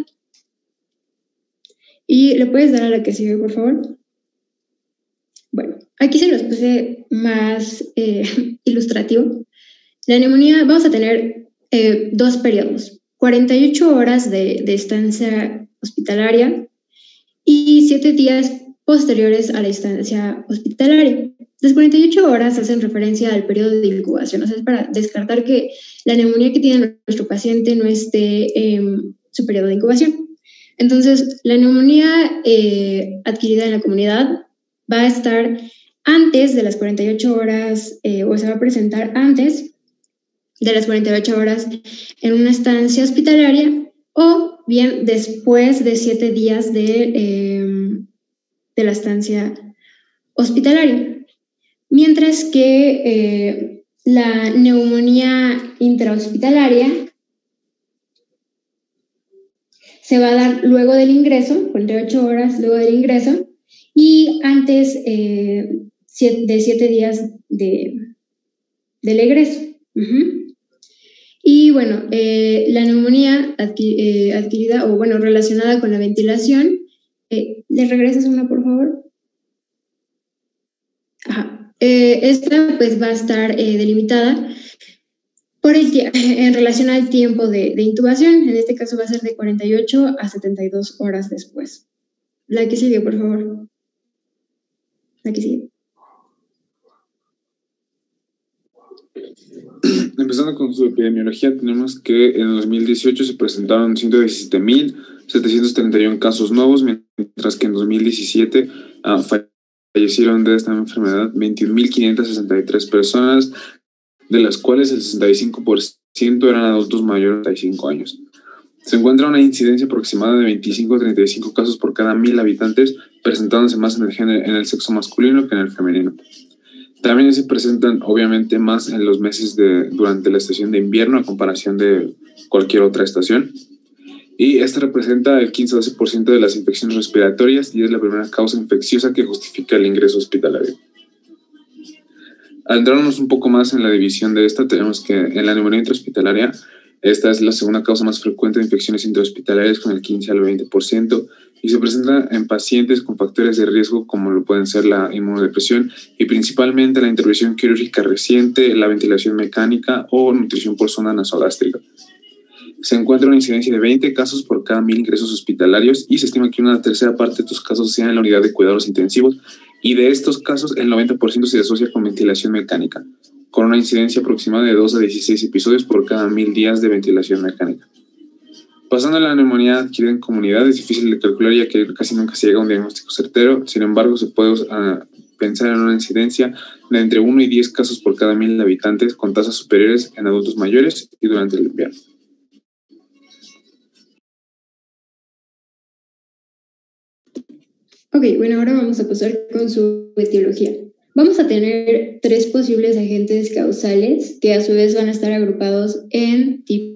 ¿Y le puedes dar a la que sigue, por favor? Bueno, aquí se los puse más ilustrativo. La neumonía, vamos a tener 2 periodos, 48 horas de estancia hospitalaria y 7 días posteriores a la estancia hospitalaria. Las 48 horas hacen referencia al periodo de incubación, o sea, es para descartar que la neumonía que tiene nuestro paciente no esté en su periodo de incubación. Entonces, la neumonía adquirida en la comunidad va a estar antes de las 48 horas, o se va a presentar antes de las 48 horas en una estancia hospitalaria o bien después de 7 días de la estancia hospitalaria. Mientras que la neumonía intrahospitalaria se va a dar luego del ingreso, 48 horas luego del ingreso, y antes de 7 días del egreso. Y bueno, la neumonía adquirida o bueno, relacionada con la ventilación, ¿le regresas una, por favor? Ajá. Esta pues va a estar delimitada en relación al tiempo de intubación. En este caso va a ser de 48 a 72 horas después. La que sigue, por favor. La que sigue. Empezando con su epidemiología, tenemos que en el 2018 se presentaron 117.731 casos nuevos, mientras que en 2017 fallecieron de esta enfermedad 21.563 personas, de las cuales el 65% eran adultos mayores de 35 años. Se encuentra una incidencia aproximada de 25 a 35 casos por cada 1.000 habitantes, presentándose más en el sexo masculino que en el femenino. También se presentan obviamente más en los meses durante la estación de invierno a comparación de cualquier otra estación. Y esta representa el 15-12% de las infecciones respiratorias y es la primera causa infecciosa que justifica el ingreso hospitalario. Adentrándonos un poco más en la división de esta, tenemos que en la neumonía intrahospitalaria, esta es la segunda causa más frecuente de infecciones intrahospitalarias con el 15 al 20% y se presenta en pacientes con factores de riesgo como lo pueden ser la inmunodepresión y principalmente la intervención quirúrgica reciente, la ventilación mecánica o nutrición por sonda nasogástrica. Se encuentra una incidencia de 20 casos por cada 1.000 ingresos hospitalarios y se estima que una tercera parte de estos casos sean en la unidad de cuidados intensivos y de estos casos el 90% se asocia con ventilación mecánica, con una incidencia aproximada de 2 a 16 episodios por cada 1.000 días de ventilación mecánica. Pasando a la neumonía adquirida en comunidad, es difícil de calcular ya que casi nunca se llega a un diagnóstico certero. Sin embargo, se puede pensar en una incidencia de entre 1 y 10 casos por cada 1.000 habitantes, con tasas superiores en adultos mayores y durante el invierno. Ok, bueno, ahora vamos a pasar con su etiología. Vamos a tener 3 posibles agentes causales que a su vez van a estar agrupados en típicos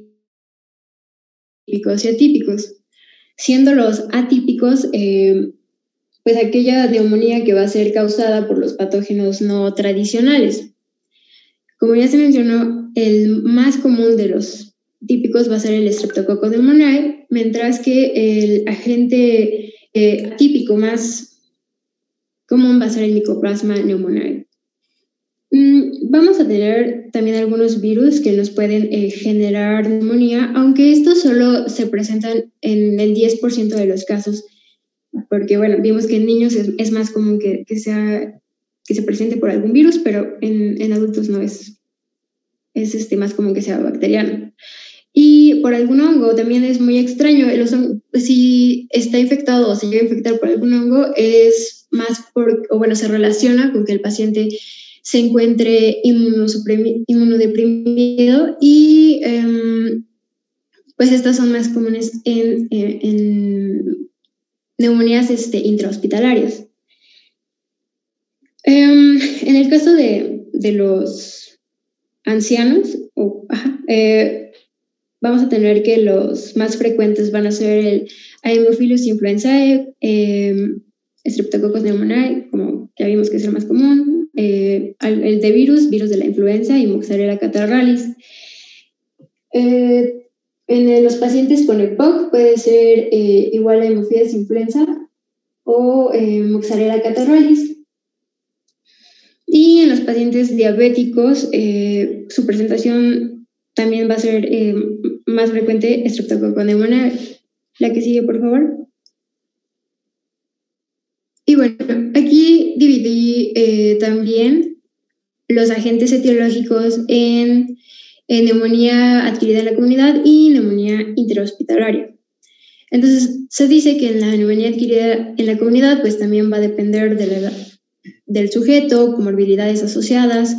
y atípicos. Siendo los atípicos, pues aquella neumonía que va a ser causada por los patógenos no tradicionales. Como ya se mencionó, el más común de los típicos va a ser el Streptococcus pneumoniae, mientras que el agente atípico más común va a ser el Mycoplasma pneumoniae. Vamos a tener también algunos virus que nos pueden generar neumonía, aunque estos solo se presentan en el 10% de los casos, porque bueno, vimos que en niños es más común que se presente por algún virus, pero en adultos no es más común que sea bacteriano. Y por algún hongo también es muy extraño. Si está infectado o se llega a infectar por algún hongo, es más se relaciona con que el paciente se encuentre inmunodeprimido y pues estas son más comunes en neumonías intrahospitalarias. En el caso de los ancianos, vamos a tener que los más frecuentes van a ser el Haemophilus influenzae, Streptococcus pneumoniae, como ya vimos que es el más común, el de virus de la influenza y Moxarella catarrhalis. En los pacientes con EPOC puede ser igual a Haemophilus influenza o Moxarella catarrhalis. Y en los pacientes diabéticos, su presentación también va a ser más frecuente Streptococcus pneumoniae. La que sigue, por favor. Y bueno, aquí dividí también los agentes etiológicos en neumonía adquirida en la comunidad y neumonía interhospitalaria. Entonces, se dice que en la neumonía adquirida en la comunidad, pues también va a depender de la edad del sujeto, comorbilidades asociadas.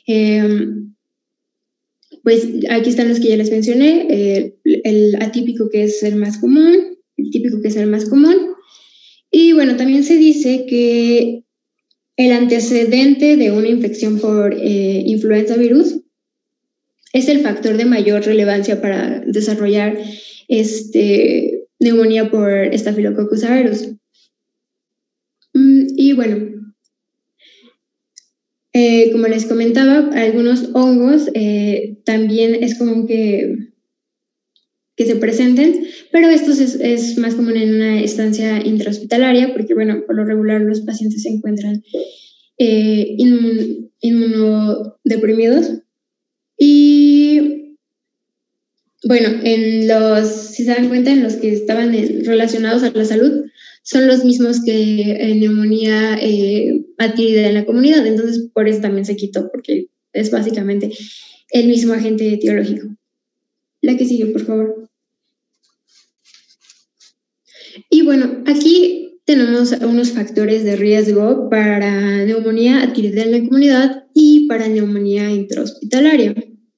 Pues aquí están los que ya les mencioné, el atípico que es el más común, el típico que es el más común. Y bueno, también se dice que el antecedente de una infección por influenza virus es el factor de mayor relevancia para desarrollar neumonía por Staphylococcus aureus. Y bueno, como les comentaba, algunos hongos también es común que se presenten, pero esto es más común en una estancia intrahospitalaria, porque, bueno, por lo regular los pacientes se encuentran inmunodeprimidos. Y, bueno, si se dan cuenta, en los que estaban relacionados a la salud, son los mismos que en neumonía adquirida en la comunidad. Entonces, por eso también se quitó, porque es básicamente el mismo agente etiológico. La que sigue, por favor. Y bueno, aquí tenemos unos factores de riesgo para neumonía adquirida en la comunidad y para neumonía intrahospitalaria.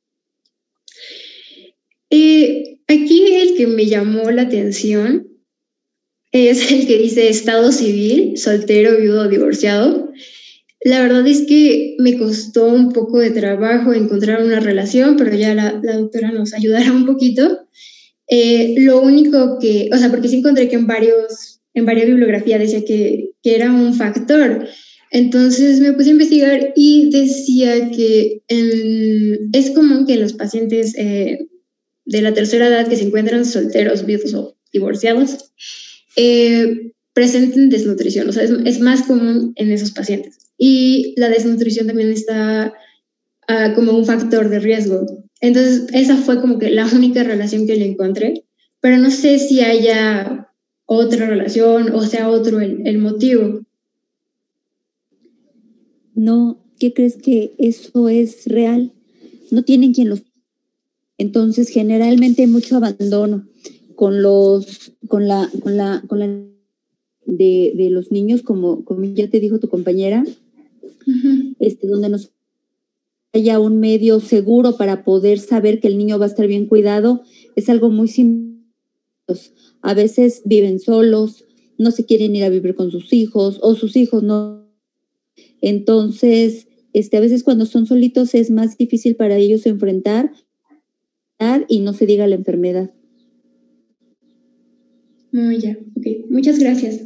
Aquí el que me llamó la atención es el que dice estado civil, soltero, viudo o divorciado. La verdad es que me costó un poco de trabajo encontrar una relación, pero ya la doctora nos ayudará un poquito. Lo único que, o sea, porque sí encontré que en varias bibliografías decía que era un factor. Entonces me puse a investigar y decía que es común que los pacientes de la tercera edad que se encuentran solteros, viudos o divorciados presenten desnutrición. O sea, es más común en esos pacientes. Y la desnutrición también está como un factor de riesgo. Entonces, esa fue como que la única relación que le encontré, pero no sé si haya otra relación o sea otro el motivo. No, ¿qué crees que eso es real? No tienen quien los... Entonces, generalmente hay mucho abandono con la de los niños, como ya te dijo tu compañera, donde nos haya un medio seguro para poder saber que el niño va a estar bien cuidado, es algo muy simple. A veces viven solos, no se quieren ir a vivir con sus hijos o sus hijos no. Entonces, a veces cuando son solitos es más difícil para ellos enfrentar y no se diga la enfermedad. Ya, ok, muchas gracias.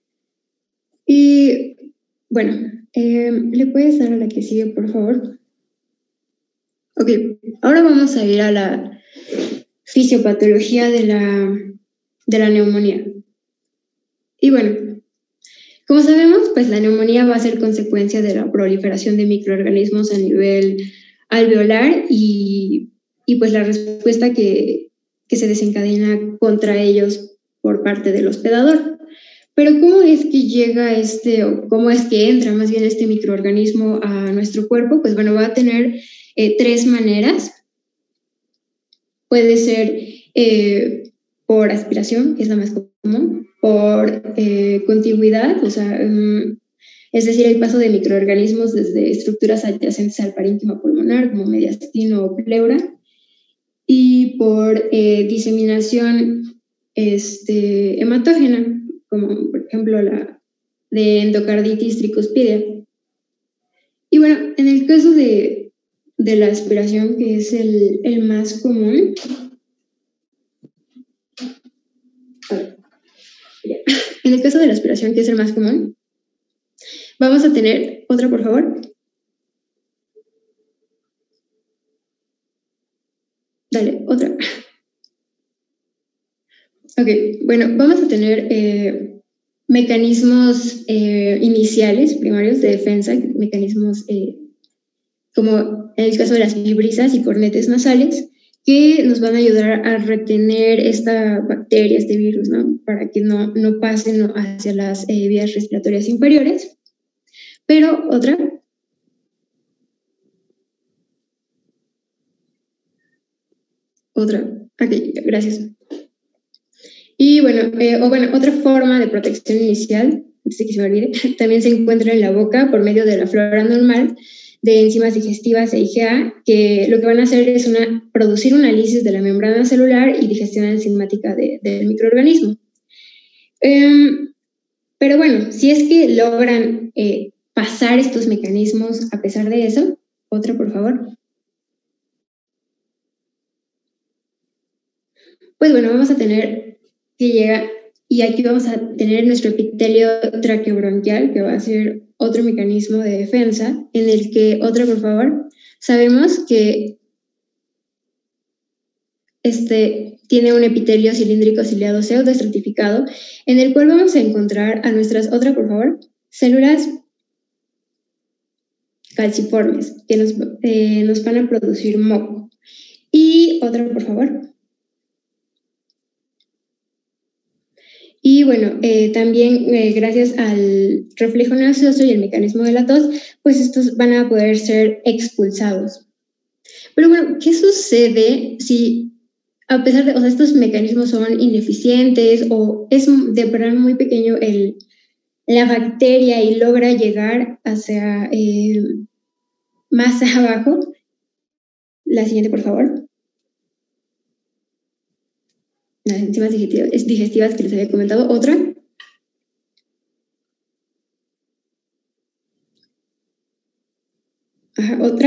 Y bueno, ¿le puedes dar a la que sigue, por favor? Ok, ahora vamos a ir a la fisiopatología de la neumonía. Y bueno, como sabemos, pues la neumonía va a ser consecuencia de la proliferación de microorganismos a nivel alveolar y pues la respuesta que se desencadena contra ellos por parte del hospedador. Pero ¿cómo es que llega o cómo es que entra más bien este microorganismo a nuestro cuerpo? Pues bueno, va a tener 3 maneras. Puede ser por aspiración, que es la más común, por contigüidad, o sea, es decir, el paso de microorganismos desde estructuras adyacentes al parénquima pulmonar, como mediastino o pleura, y por diseminación hematógena, como por ejemplo la de endocarditis tricuspidea. Y bueno, en el caso de la aspiración, que es el más común, en el caso de la aspiración, que es el más común, vamos a tener otra, por favor. Dale, otra. Ok, bueno, vamos a tener mecanismos iniciales, primarios de defensa, mecanismos como en el caso de las fibrisas y cornetes nasales, que nos van a ayudar a retener esta bacteria, este virus, ¿no? Para que no pasen hacia las vías respiratorias inferiores. Pero otra. Ok, gracias. Y bueno, otra forma de protección inicial, antes de que se me olvide, también se encuentra en la boca por medio de la flora normal de enzimas digestivas e IgA, que lo que van a hacer es producir una lisis de la membrana celular y digestión enzimática del microorganismo. Pero bueno, si es que logran pasar estos mecanismos a pesar de eso, otra, por favor. Pues bueno, vamos a tener que llega Y aquí vamos a tener nuestro epitelio traqueobronquial, que va a ser otro mecanismo de defensa, en el que, otra por favor, sabemos que tiene un epitelio cilíndrico ciliado pseudoestratificado, en el cual vamos a encontrar a nuestras, otra por favor, células calciformes, que nos van a producir moco. Y otra por favor. Y bueno, también gracias al reflejo nauseoso y el mecanismo de la tos, pues estos van a poder ser expulsados. Pero bueno, ¿qué sucede si a pesar de, o sea, estos mecanismos son ineficientes o es de verdad muy pequeño la bacteria y logra llegar hacia más abajo? La siguiente, por favor. Las enzimas digestivas que les había comentado. Otra. Ajá, otra.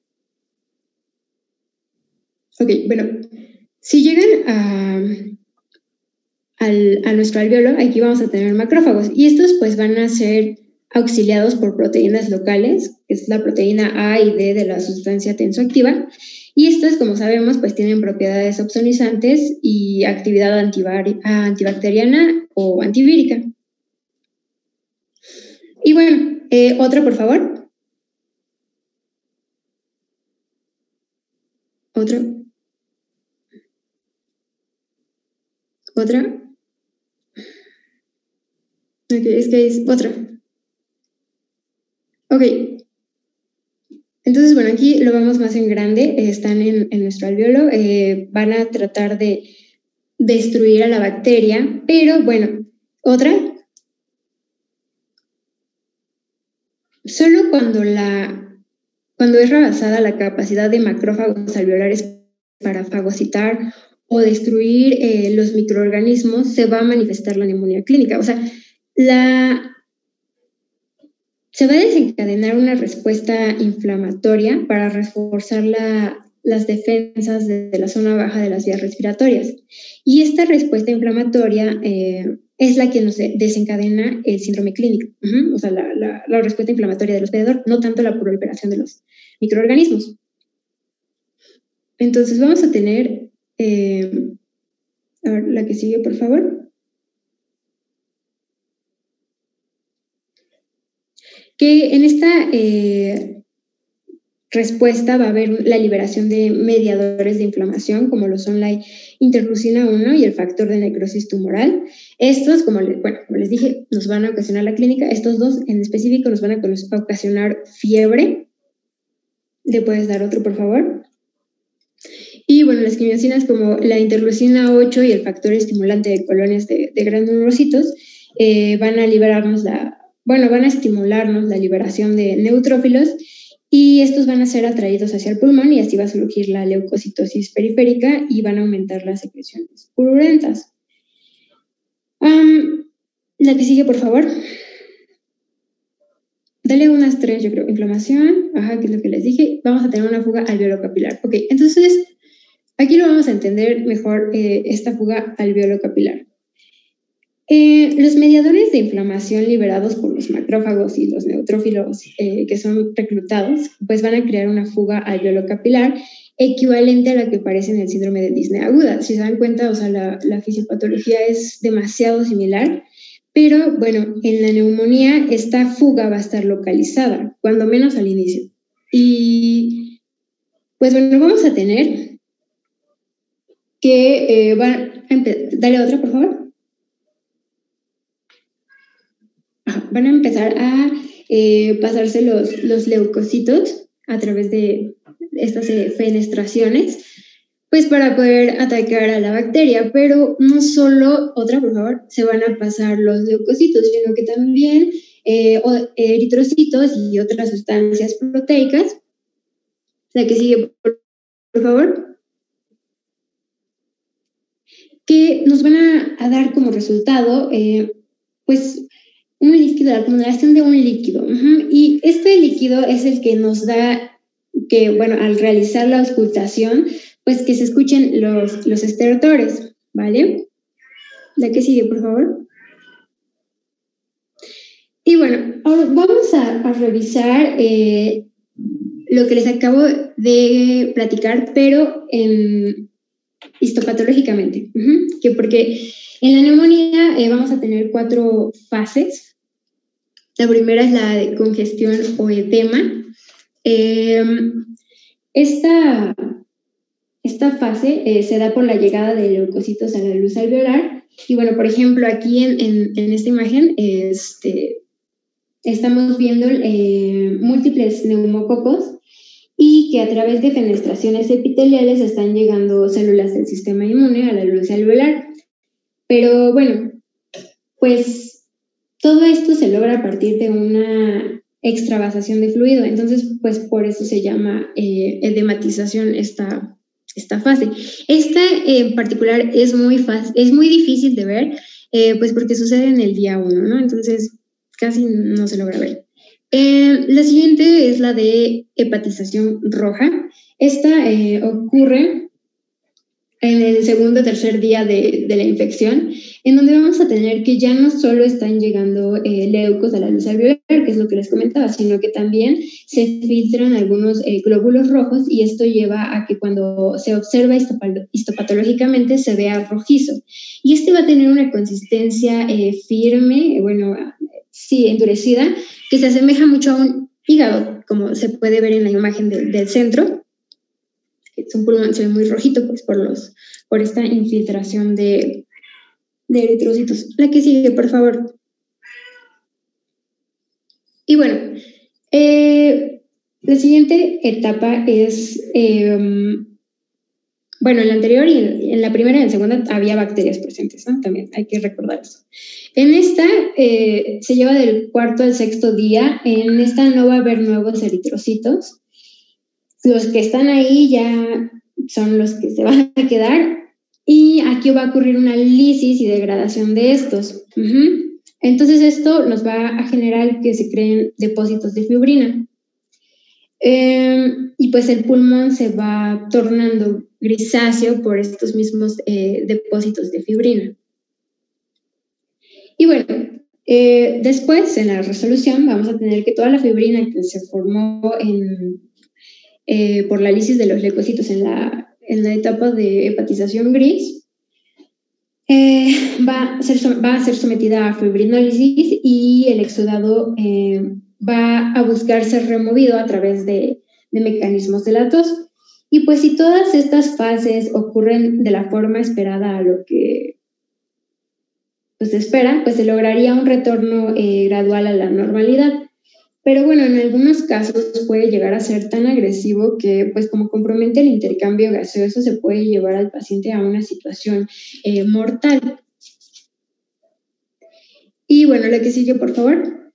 Ok, bueno. Si llegan a nuestro alveolo, aquí vamos a tener macrófagos. Y estos pues van a ser auxiliados por proteínas locales, que es la proteína A y D de la sustancia tensoactiva. Y estas, como sabemos, pues tienen propiedades opsonizantes y actividad antibacteriana o antivírica. Y bueno, otra, por favor. Otra. Otra. Ok, es que es otra. Ok. Entonces, bueno, aquí lo vemos más en grande, están en nuestro alveolo, van a tratar de destruir a la bacteria, pero bueno, otra. Solo cuando es rebasada la capacidad de macrófagos alveolares para fagocitar o destruir los microorganismos, se va a manifestar la neumonía clínica. O sea, se va a desencadenar una respuesta inflamatoria para reforzar las defensas de la zona baja de las vías respiratorias. Y esta respuesta inflamatoria es la que nos desencadena el síndrome clínico. O sea, la respuesta inflamatoria del hospedador, no tanto la proliferación de los microorganismos. Entonces vamos a tener, a ver, la que sigue, por favor. Que en esta respuesta va a haber la liberación de mediadores de inflamación, como lo son la interleucina 1 y el factor de necrosis tumoral. Estos, como les dije, nos van a ocasionar la clínica. Estos dos en específico nos van a ocasionar fiebre. ¿Le puedes dar otro, por favor? Y bueno, las quimiosinas como la interleucina 8 y el factor estimulante de colonias de granulocitos van a liberarnos van a estimularnos la liberación de neutrófilos y estos van a ser atraídos hacia el pulmón y así va a surgir la leucocitosis periférica y van a aumentar las secreciones purulentas. La que sigue, por favor. Dale unas 3, yo creo. Inflamación, que es lo que les dije. Vamos a tener una fuga alveolo-capilar. Ok, entonces aquí lo vamos a entender mejor, esta fuga alveolo-capilar. Los mediadores de inflamación liberados por los macrófagos y los neutrófilos que son reclutados, pues van a crear una fuga alveolo-capilar equivalente a la que aparece en el síndrome de disnea aguda. Si se dan cuenta, o sea, la fisiopatología es demasiado similar, pero bueno, en la neumonía esta fuga va a estar localizada, cuando menos al inicio. Y pues bueno, vamos a tener que dale otra, por favor. Van a empezar a pasarse los leucocitos a través de estas fenestraciones, pues para poder atacar a la bacteria, pero no solo, otra por favor, se van a pasar los leucocitos, sino que también eritrocitos y otras sustancias proteicas. La que sigue, por favor. Que nos van a dar como resultado, pues, un líquido, la acumulación de un líquido. Y este líquido es el que nos da que, bueno, al realizar la auscultación, pues que se escuchen los estertores, ¿vale? La que sigue, por favor. Y bueno, ahora vamos a revisar lo que les acabo de platicar, pero histopatológicamente. Que porque en la neumonía vamos a tener 4 fases. La primera es la de congestión o edema. Esta fase se da por la llegada de leucocitos a la luz alveolar. Y bueno, por ejemplo, aquí en esta imagen estamos viendo múltiples neumococos y que a través de fenestraciones epiteliales están llegando células del sistema inmune a la luz alveolar. Pero bueno, pues todo esto se logra a partir de una extravasación de fluido. Entonces, pues por eso se llama edematización esta fase. Esta en particular es muy difícil de ver, pues porque sucede en el día 1, ¿no? Entonces, casi no se logra ver. La siguiente es la de hepatización roja. Esta ocurre en el segundo o tercer día de la infección, en donde vamos a tener que ya no solo están llegando leucos a la luz alveolar, que es lo que les comentaba, sino que también se filtran algunos glóbulos rojos, y esto lleva a que cuando se observa histopatológicamente se vea rojizo. Y este va a tener una consistencia firme, sí, endurecida, que se asemeja mucho a un hígado, como se puede ver en la imagen del centro. Es un pulmón, se ve muy rojito, pues por esta infiltración de eritrocitos. La que sigue, por favor. Y bueno, la siguiente etapa es, en la anterior y en la primera y en la segunda había bacterias presentes, ¿no? También hay que recordar eso. En esta se lleva del 4º al 6º día. En esta no va a haber nuevos eritrocitos. Los que están ahí ya son los que se van a quedar, y aquí va a ocurrir una lisis y degradación de estos. Entonces esto nos va a generar que se creen depósitos de fibrina. Y pues el pulmón se va tornando grisáceo por estos mismos depósitos de fibrina. Y bueno, después en la resolución vamos a tener que toda la fibrina que se formó por la lisis de los leucocitos en la etapa de hepatización gris, va a ser sometida a fibrinólisis, y el exudado va a buscar ser removido a través de mecanismos de la tos. Y pues si todas estas fases ocurren de la forma esperada a lo que pues se espera, pues se lograría un retorno gradual a la normalidad. Pero bueno, en algunos casos puede llegar a ser tan agresivo que, pues como compromete el intercambio gaseoso, se puede llevar al paciente a una situación mortal. Y bueno, la que sigue, por favor.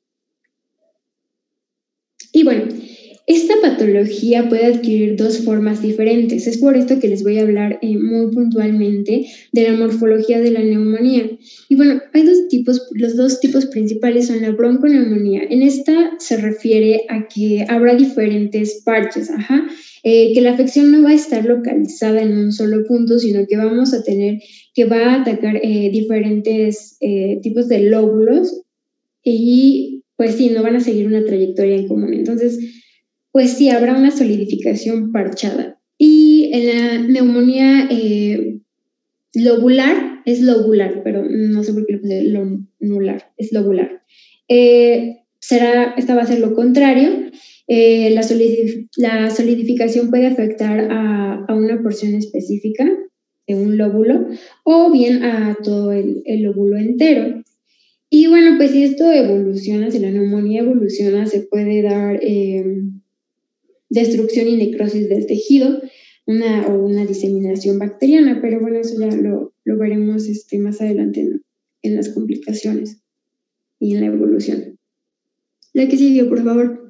Y bueno, esta patología puede adquirir 2 formas diferentes. Es por esto que les voy a hablar muy puntualmente de la morfología de la neumonía. Y bueno, hay 2 tipos. Los 2 tipos principales son la bronconeumonía. En esta se refiere a que habrá diferentes parches, que la afección no va a estar localizada en un solo punto, sino que vamos a tener que va a atacar diferentes tipos de lóbulos, y pues sí, no van a seguir una trayectoria en común. Entonces, pues sí, habrá una solidificación parchada. Y en la neumonía lobular, es lobular, pero no sé por qué le puse lonular, es lobular. Esta va a ser lo contrario. La solidificación puede afectar a una porción específica de un lóbulo, o bien a todo el lóbulo entero. Y bueno, pues si esto evoluciona, si la neumonía evoluciona, se puede dar destrucción y necrosis del tejido, o una diseminación bacteriana, pero bueno, eso ya lo veremos más adelante en las complicaciones y en la evolución. La que sigue, por favor.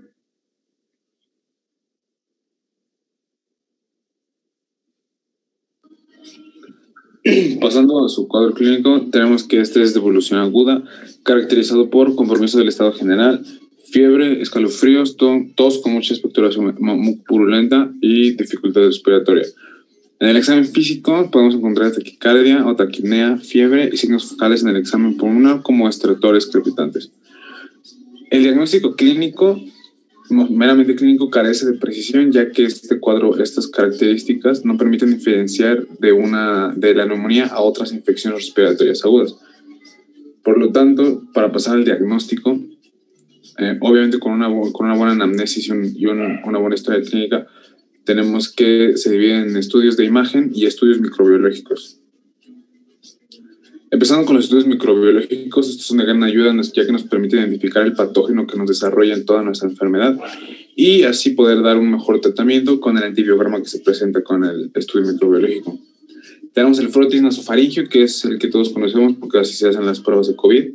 Pasando a su cuadro clínico, tenemos que este es de evolución aguda, caracterizado por compromiso del estado general, fiebre, escalofríos, tos con mucha expectoración purulenta y dificultad respiratoria. En el examen físico podemos encontrar taquicardia o taquipnea, fiebre y signos focales en el examen pulmonar como estertores crepitantes. El diagnóstico clínico, meramente clínico, carece de precisión, ya que este cuadro, estas características no permiten diferenciar de la neumonía a otras infecciones respiratorias agudas. Por lo tanto, para pasar al diagnóstico, obviamente con una buena anamnesis y una buena historia clínica, tenemos que se dividen en estudios de imagen y estudios microbiológicos. Empezando con los estudios microbiológicos, esto es una gran ayuda ya que nos permite identificar el patógeno que nos desarrolla en toda nuestra enfermedad y así poder dar un mejor tratamiento con el antibiograma que se presenta con el estudio microbiológico. Tenemos el frotis nasofaringio, que es el que todos conocemos porque así se hacen las pruebas de COVID.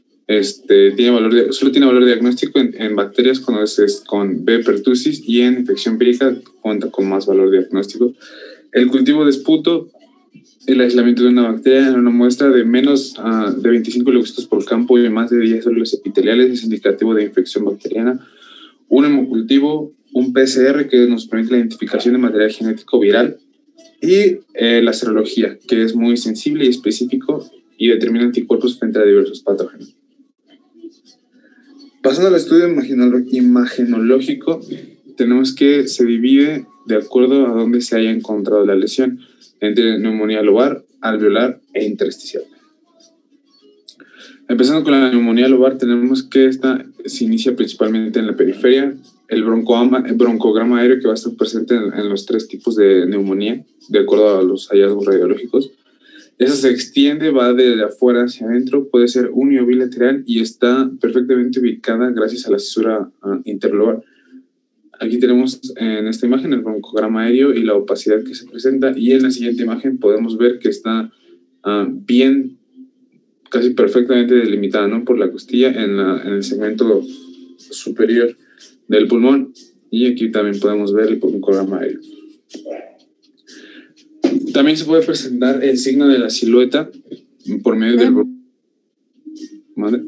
Solo tiene valor diagnóstico en bacterias cuando es con B. pertussis, y en infección vírica cuenta con más valor diagnóstico. El cultivo de esputo, el aislamiento de una bacteria en una muestra de menos de 25 leucocitos por campo y más de 10 células epiteliales es indicativo de infección bacteriana. Un hemocultivo, un PCR que nos permite la identificación de material genético viral, y la serología, que es muy sensible y específico y determina anticuerpos frente a diversos patógenos. Pasando al estudio imagenológico, tenemos que se divide de acuerdo a dónde se haya encontrado la lesión, entre neumonía lobar, alveolar e intersticial. Empezando con la neumonía lobar, tenemos que esta se inicia principalmente en la periferia, el broncograma aéreo que va a estar presente en los 3 tipos de neumonía, de acuerdo a los hallazgos radiológicos. Esa se extiende, va de afuera hacia adentro, puede ser uni o bilateral y está perfectamente ubicada gracias a la cisura interlobar. Aquí tenemos en esta imagen el broncograma aéreo y la opacidad que se presenta, y en la siguiente imagen podemos ver que está bien, casi perfectamente delimitada, ¿no?, por la costilla en el segmento superior del pulmón, y aquí también podemos ver el broncograma aéreo. También se puede presentar el signo de la silueta por medio del... ¿Madre?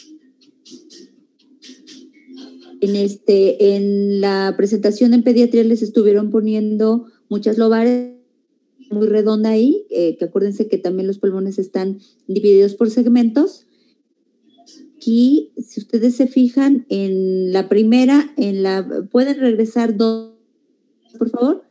En la presentación en pediatría les estuvieron poniendo muchas lobares, muy redonda ahí, que acuérdense que también los pulmones están divididos por segmentos. Aquí, si ustedes se fijan, en la primera, ¿pueden regresar 2, por favor?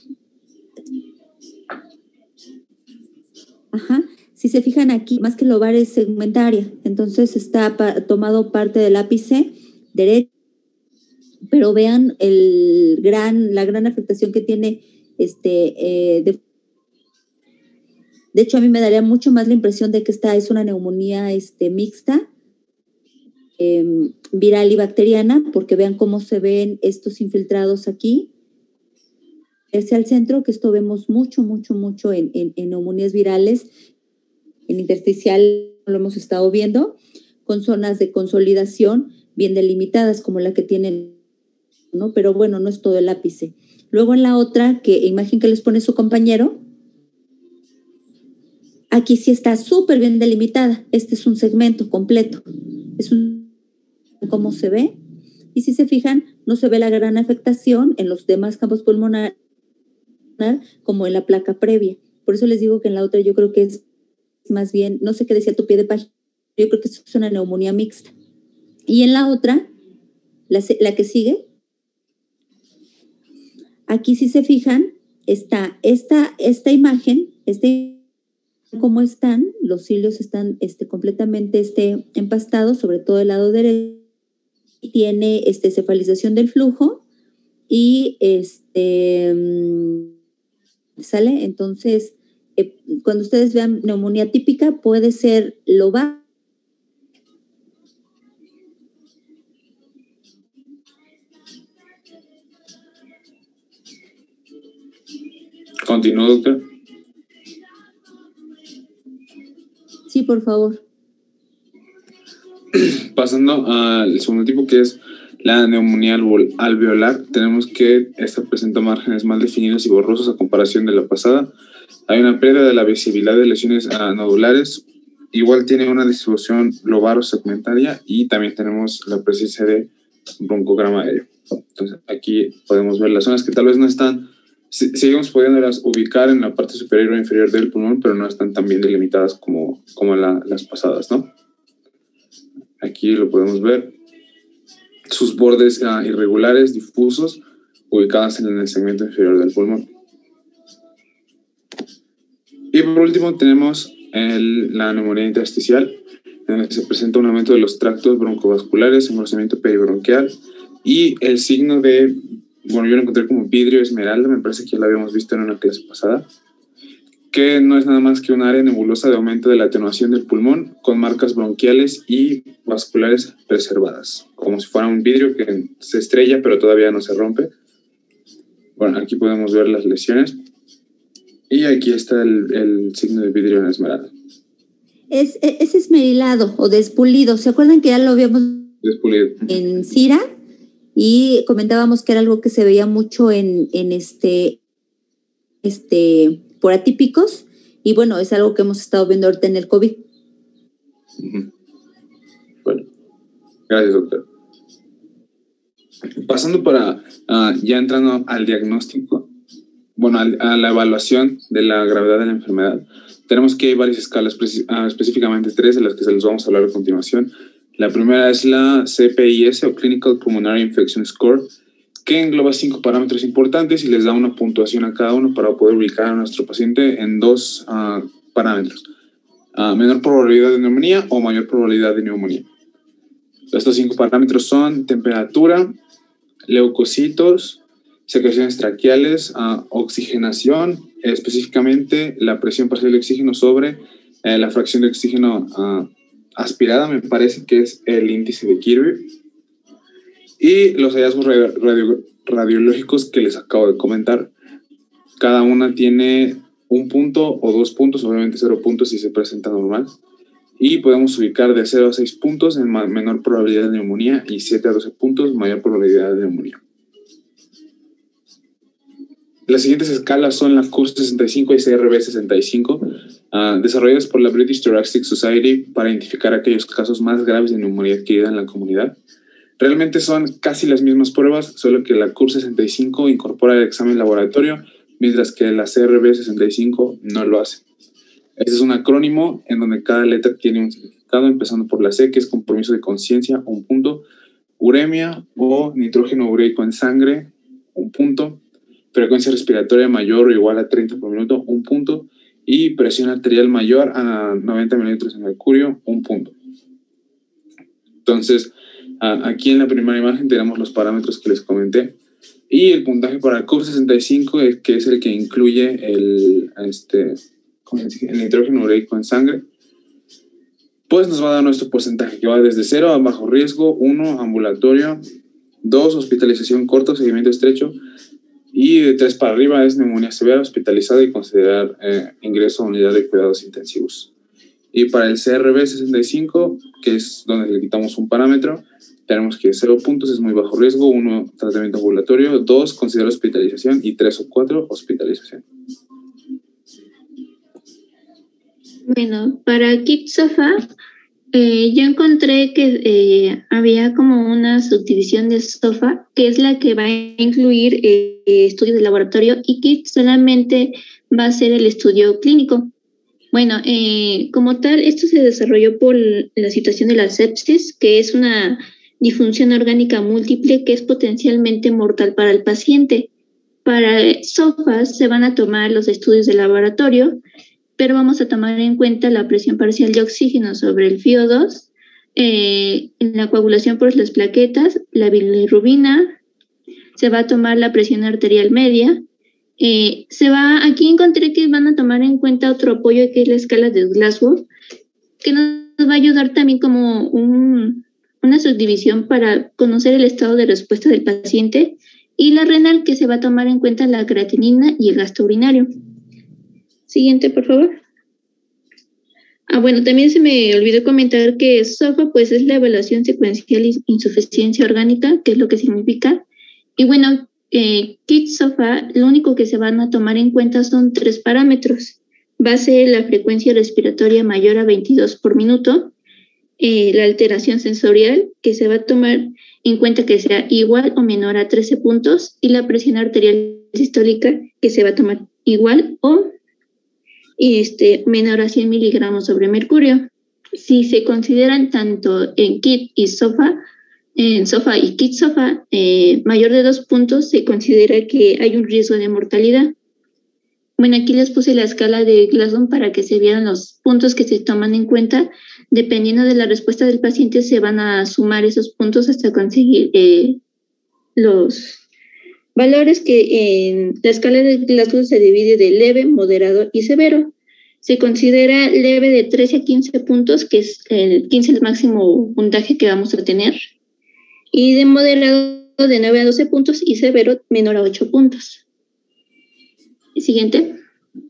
Ajá. Si se fijan aquí, más que lobar es segmentaria, entonces está tomado parte del ápice derecho, pero vean la gran afectación que tiene de hecho, a mí me daría mucho más la impresión de que esta es una neumonía mixta, viral y bacteriana, porque vean cómo se ven estos infiltrados aquí. Hacia el centro, que esto vemos mucho en neumonías virales, en intersticial lo hemos estado viendo, con zonas de consolidación bien delimitadas, como la que tienen, ¿no? Pero bueno, no es todo el ápice. Luego en la otra, imagen que les pone su compañero, aquí sí está súper bien delimitada. Este es un segmento completo. ¿Cómo se ve? Y si se fijan, no se ve la gran afectación en los demás campos pulmonares como en la placa previa. Por eso les digo que en la otra yo creo que es más bien, no sé qué decía tu pie de página, yo creo que es una neumonía mixta. Y en la otra, la que sigue, aquí si se fijan, está esta imagen, cómo están, los cilios están completamente empastados, sobre todo el lado derecho, tiene cefalización del flujo y ¿sale? Entonces, cuando ustedes vean neumonía típica, puede ser lobar. Continúa, doctor. Sí, por favor. Pasando al segundo tipo, que es la neumonía alveolar, tenemos que esta presenta márgenes mal definidos y borrosos a comparación de la pasada. Hay una pérdida de la visibilidad de lesiones nodulares. Igual tiene una distribución lobar o segmentaria, y también tenemos la presencia de broncograma aéreo. Entonces aquí podemos ver las zonas que tal vez no están seguimos pudiéndolas ubicar en la parte superior o inferior del pulmón, pero no están tan bien delimitadas como las pasadas, ¿no? Aquí lo podemos ver. Sus bordes irregulares, difusos, ubicadas en el segmento inferior del pulmón. Y por último tenemos la neumonía intersticial, en donde se presenta un aumento de los tractos broncovasculares, engrosamiento peribronquial y el signo de, bueno, yo lo encontré como vidrio esmeralda, me parece que ya lo habíamos visto en una clase pasada, que no es nada más que un área nebulosa de aumento de la atenuación del pulmón con marcas bronquiales y vasculares preservadas, como si fuera un vidrio que se estrella pero todavía no se rompe. Bueno, aquí podemos ver las lesiones y aquí está el signo de vidrio en esmeralda. Es esmerilado o despulido. ¿Se acuerdan que ya lo habíamos despulido en CIRA? Y comentábamos que era algo que se veía mucho en por atípicos, y bueno, es algo que hemos estado viendo ahorita en el COVID. Bueno, gracias, doctor. Pasando para, ya entrando al diagnóstico, bueno, a la evaluación de la gravedad de la enfermedad, tenemos que hay varias escalas, específicamente 3 de las que se les vamos a hablar a continuación. La primera es la CPIS o Clinical Pulmonary Infection Score, que engloba 5 parámetros importantes y les da una puntuación a cada uno para poder ubicar a nuestro paciente en 2 parámetros. Menor probabilidad de neumonía o mayor probabilidad de neumonía. Estos 5 parámetros son temperatura, leucocitos, secreciones traqueales, oxigenación, específicamente la presión parcial de oxígeno sobre la fracción de oxígeno aspirada, me parece que es el índice de Kirby, y los hallazgos radiológicos que les acabo de comentar. Cada una tiene 1 punto o 2 puntos, obviamente 0 puntos si se presenta normal, y podemos ubicar de 0 a 6 puntos en menor probabilidad de neumonía y 7 a 12 puntos mayor probabilidad de neumonía. Las siguientes escalas son la CUR-65 y CRB-65, desarrolladas por la British Thoracic Society para identificar aquellos casos más graves de neumonía adquirida en la comunidad. Realmente son casi las mismas pruebas, solo que la CUR-65 incorpora el examen laboratorio, mientras que la CRB-65 no lo hace. Este es un acrónimo en donde cada letra tiene un significado, empezando por la C, que es compromiso de conciencia, 1 punto, uremia o nitrógeno ureico en sangre, 1 punto, frecuencia respiratoria mayor o igual a 30 por minuto, 1 punto, y presión arterial mayor a 90 mililitros de mercurio, 1 punto. Entonces, aquí en la primera imagen tenemos los parámetros que les comenté, y el puntaje para el CUR-65, que es el que incluye el nitrógeno ureico en sangre, pues nos va a dar nuestro porcentaje, que va desde 0 a bajo riesgo, 1 ambulatorio, 2 hospitalización corta, seguimiento estrecho, y de 3 para arriba es neumonía severa, hospitalizada y considerar ingreso a unidad de cuidados intensivos. Y para el CRB-65, que es donde le quitamos un parámetro, tenemos que 0 puntos es muy bajo riesgo, 1 tratamiento ambulatorio, 2 considera hospitalización y 3 o 4 hospitalización. Bueno, para KIT-SOFA, yo encontré que había como una subdivisión de SOFA, que es la que va a incluir estudios de laboratorio, y KIT solamente va a ser el estudio clínico. Bueno, como tal, esto se desarrolló por la situación de la sepsis, que es una disfunción orgánica múltiple que es potencialmente mortal para el paciente. Para SOFA se van a tomar los estudios de laboratorio, pero vamos a tomar en cuenta la presión parcial de oxígeno sobre el FiO2, en la coagulación por las plaquetas, la bilirrubina, se va a tomar la presión arterial media, aquí encontré que van a tomar en cuenta otro apoyo que es la escala de Glasgow, que nos va a ayudar también como una subdivisión para conocer el estado de respuesta del paciente, y la renal, que se va a tomar en cuenta la creatinina y el gasto urinario. Siguiente, por favor. Bueno, también se me olvidó comentar que SOFA pues es la evaluación secuencial y insuficiencia orgánica, que es lo que significa. Y bueno, KIT-SOFA, lo único que se van a tomar en cuenta son 3 parámetros. Va a ser la frecuencia respiratoria mayor a 22 por minuto, la alteración sensorial, que se va a tomar en cuenta que sea igual o menor a 13 puntos, y la presión arterial sistólica que se va a tomar igual o menor a 100 miligramos sobre mercurio. Si se consideran tanto en KIT y SOFA, en SOFA y KIT-SOFA, mayor de 2 puntos, se considera que hay un riesgo de mortalidad. Bueno, aquí les puse la escala de Glasgow para que se vieran los puntos que se toman en cuenta. Dependiendo de la respuesta del paciente, se van a sumar esos puntos hasta conseguir los valores que en la escala de Glasgow se divide de leve, moderado y severo. Se considera leve de 13 a 15 puntos, que es el 15 el máximo puntaje que vamos a tener. Y de moderado de 9 a 12 puntos y severo menor a 8 puntos. Siguiente.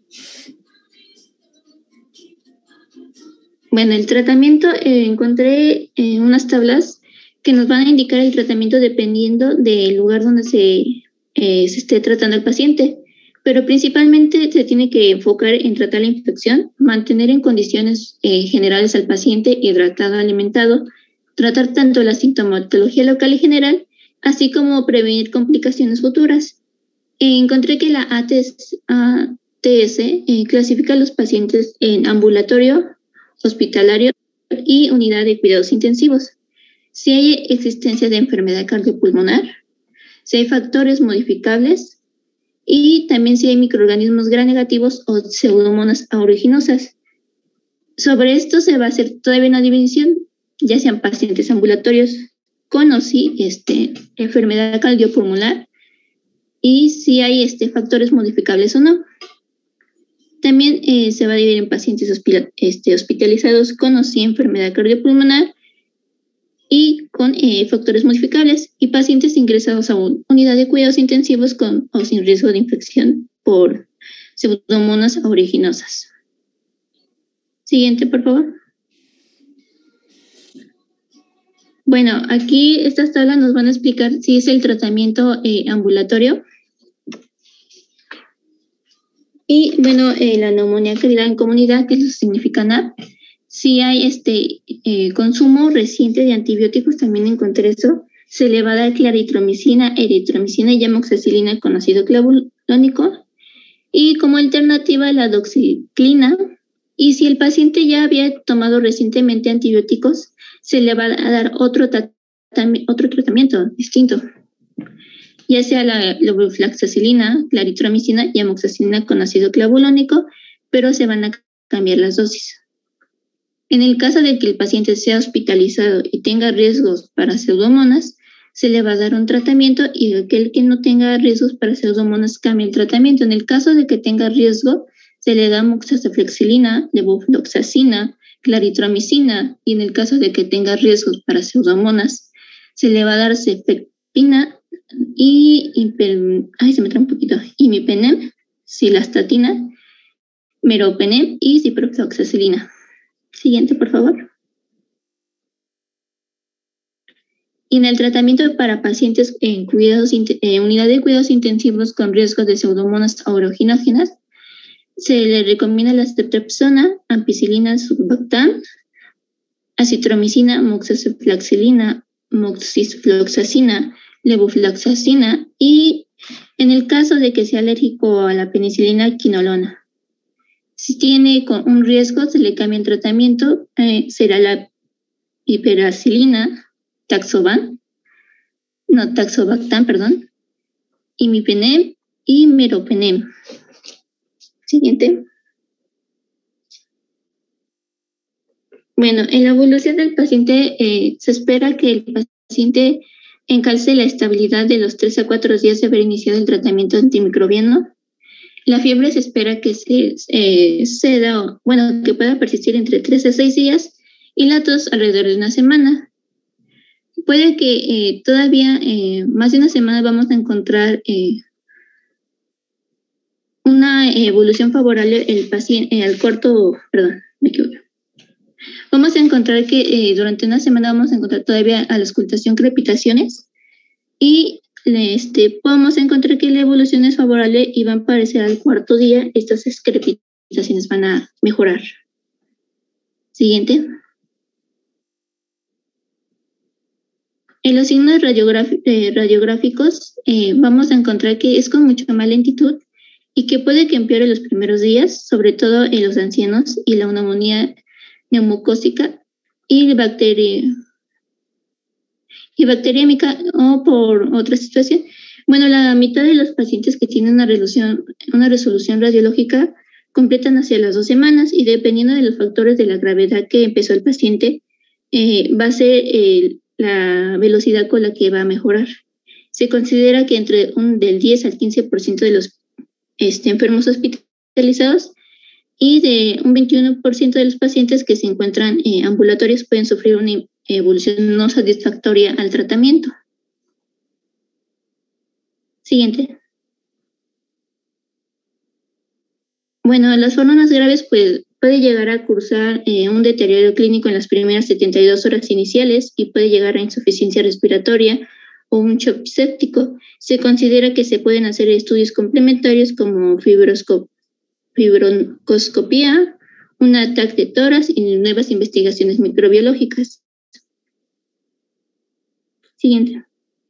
Bueno, el tratamiento, encontré unas tablas que nos van a indicar el tratamiento dependiendo del lugar donde se esté tratando al paciente, pero principalmente se tiene que enfocar en tratar la infección, mantener en condiciones generales al paciente hidratado, alimentado, tratar tanto la sintomatología local y general, así como prevenir complicaciones futuras. Encontré que la ATS clasifica a los pacientes en ambulatorio, hospitalario y unidad de cuidados intensivos. Si hay existencia de enfermedad cardiopulmonar, si hay factores modificables y también si hay microorganismos gram negativos o pseudomonas aeruginosas. Sobre esto se va a hacer todavía una división, ya sean pacientes ambulatorios con o sin enfermedad cardiopulmonar, y si hay factores modificables o no. También se va a dividir en pacientes hospitalizados con o sin enfermedad cardiopulmonar y con factores modificables, y pacientes ingresados a una unidad de cuidados intensivos con o sin riesgo de infección por pseudomonas aeruginosas. Siguiente, por favor. Bueno, aquí estas tablas nos van a explicar si es el tratamiento ambulatorio. Y bueno, la neumonía que da en comunidad, que eso significa NAP. Si hay consumo reciente de antibióticos, también encontré eso. Se le va a dar claritromicina, eritromicina y amoxicilina con ácido clavulónico. Y como alternativa, la doxiciclina. Y si el paciente ya había tomado recientemente antibióticos, se le va a dar otro tratamiento distinto, ya sea la levofloxacilina, claritromicina y amoxicilina con ácido clavulónico, pero se van a cambiar las dosis. En el caso de que el paciente sea hospitalizado y tenga riesgos para pseudomonas, se le va a dar un tratamiento, y aquel que no tenga riesgos para pseudomonas cambia el tratamiento. En el caso de que tenga riesgo, se le da amoxicilina, levofloxacina, claritromicina, y en el caso de que tenga riesgos para pseudomonas, se le va a dar cefepina y imipenem, cilastatina, meropenem y ciprofloxacilina. Siguiente, por favor. Y en el tratamiento para pacientes en unidad de cuidados intensivos con riesgo de pseudomonas aeruginógenas, se le recomienda la ceftriaxona, ampicilina, sulbactam, acitromicina, moxifloxacilina, moxifloxacina, levofloxacina, y en el caso de que sea alérgico a la penicilina, quinolona. Si tiene un riesgo, se le cambia el tratamiento, será la hiperacilina, taxobactam, imipenem y meropenem. Siguiente. Bueno, en la evolución del paciente se espera que el paciente encalce la estabilidad de los 3 a 4 días de haber iniciado el tratamiento antimicrobiano. La fiebre se espera que que pueda persistir entre 3 a 6 días, y la tos alrededor de una semana. Puede que todavía más de una semana vamos a encontrar una evolución favorable Vamos a encontrar que durante una semana vamos a encontrar todavía a la auscultación crepitaciones, y podemos encontrar que la evolución es favorable y van a aparecer al 4.º día. Estas crepitaciones van a mejorar. Siguiente. En los signos radiográficos vamos a encontrar que es con mucha más lentitud y que puede que empeore los primeros días, sobre todo en los ancianos y la neumonía neumocócica y bacteriémica o por otra situación. Bueno, la mitad de los pacientes que tienen una resolución radiológica completan hacia las 2 semanas y dependiendo de los factores de la gravedad que empezó el paciente, va a ser la velocidad con la que va a mejorar. Se considera que del 10 al 15% de los enfermos hospitalizados y de un 21% de los pacientes que se encuentran ambulatorios pueden sufrir una evolución no satisfactoria al tratamiento. Siguiente. Bueno, las formas más graves puede llegar a cursar un deterioro clínico en las primeras 72 horas iniciales y puede llegar a insuficiencia respiratoria o un shock séptico. Se considera que se pueden hacer estudios complementarios como fibroscopía, un ataque de tórax y nuevas investigaciones microbiológicas. Siguiente.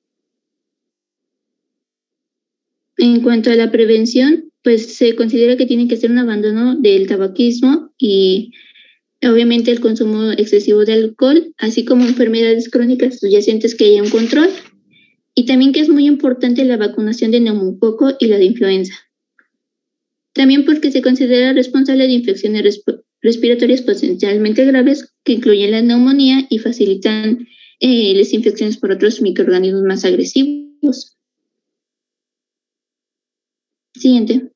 En cuanto a la prevención, pues se considera que tiene que ser un abandono del tabaquismo y obviamente el consumo excesivo de alcohol, así como enfermedades crónicas subyacentes que haya un control. Y también que es muy importante la vacunación de neumococo y la de influenza. También porque se considera responsable de infecciones respiratorias potencialmente graves que incluyen la neumonía y facilitan las infecciones por otros microorganismos más agresivos. Siguiente.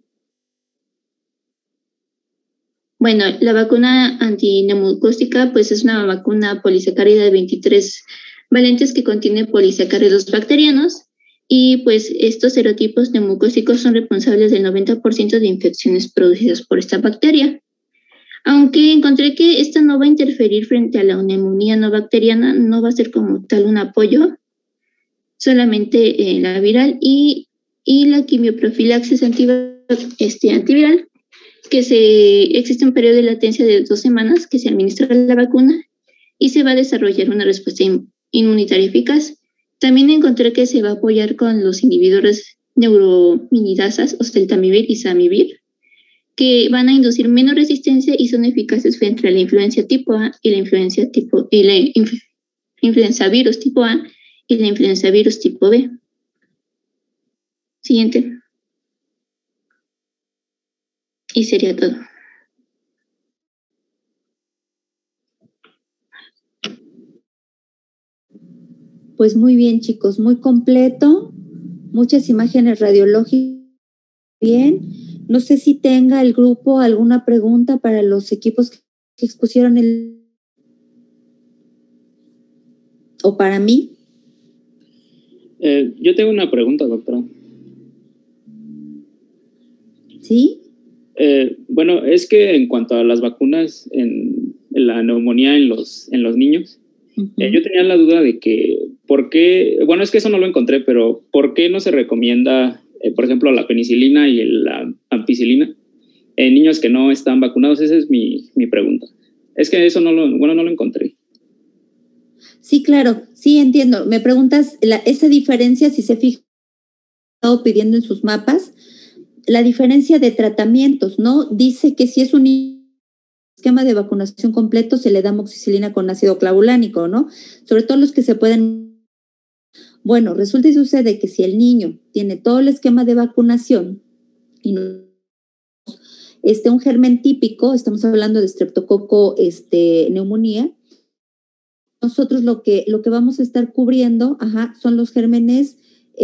Bueno, la vacuna antineumocócica pues es una vacuna polisacárida de 23 valentes que contiene polisacáridos bacterianos y pues estos serotipos neumocócicos son responsables del 90% de infecciones producidas por esta bacteria. Aunque encontré que esta no va a interferir frente a la neumonía no bacteriana, no va a ser como tal un apoyo, solamente la viral y la quimioprofilaxis antiviral, que existe un periodo de latencia de 2 semanas que se administra la vacuna y se va a desarrollar una respuesta inmunitaria eficaz. También encontré que se va a apoyar con los inhibidores neurominidasas, oseltamivir y samivir, que van a inducir menos resistencia y son eficaces frente a la influenza tipo A y la influenza virus tipo A y la influenza virus tipo B. Siguiente. Y sería todo. Pues muy bien, chicos, muy completo, muchas imágenes radiológicas. Bien, no sé si tenga el grupo alguna pregunta para los equipos que expusieron o para mí. Yo tengo una pregunta, doctora. ¿Sí? Bueno, es que en cuanto a las vacunas en la neumonía en los niños, yo tenía la duda de que ¿por qué? Bueno, es que eso no lo encontré, pero ¿por qué no se recomienda, por ejemplo, la penicilina y la ampicilina en niños que no están vacunados? Esa es mi pregunta. Es que eso no lo encontré. Sí, claro, sí entiendo. Me preguntas esa diferencia, si se fija, estado pidiendo en sus mapas, la diferencia de tratamientos, ¿no? Dice que si es un esquema de vacunación completo, se le da amoxicilina con ácido clavulánico, ¿no? Sobre todo los que se pueden. Bueno, resulta y sucede que si el niño tiene todo el esquema de vacunación y no, un germen típico, estamos hablando de streptococo, neumonía, nosotros lo que vamos a estar cubriendo, son los gérmenes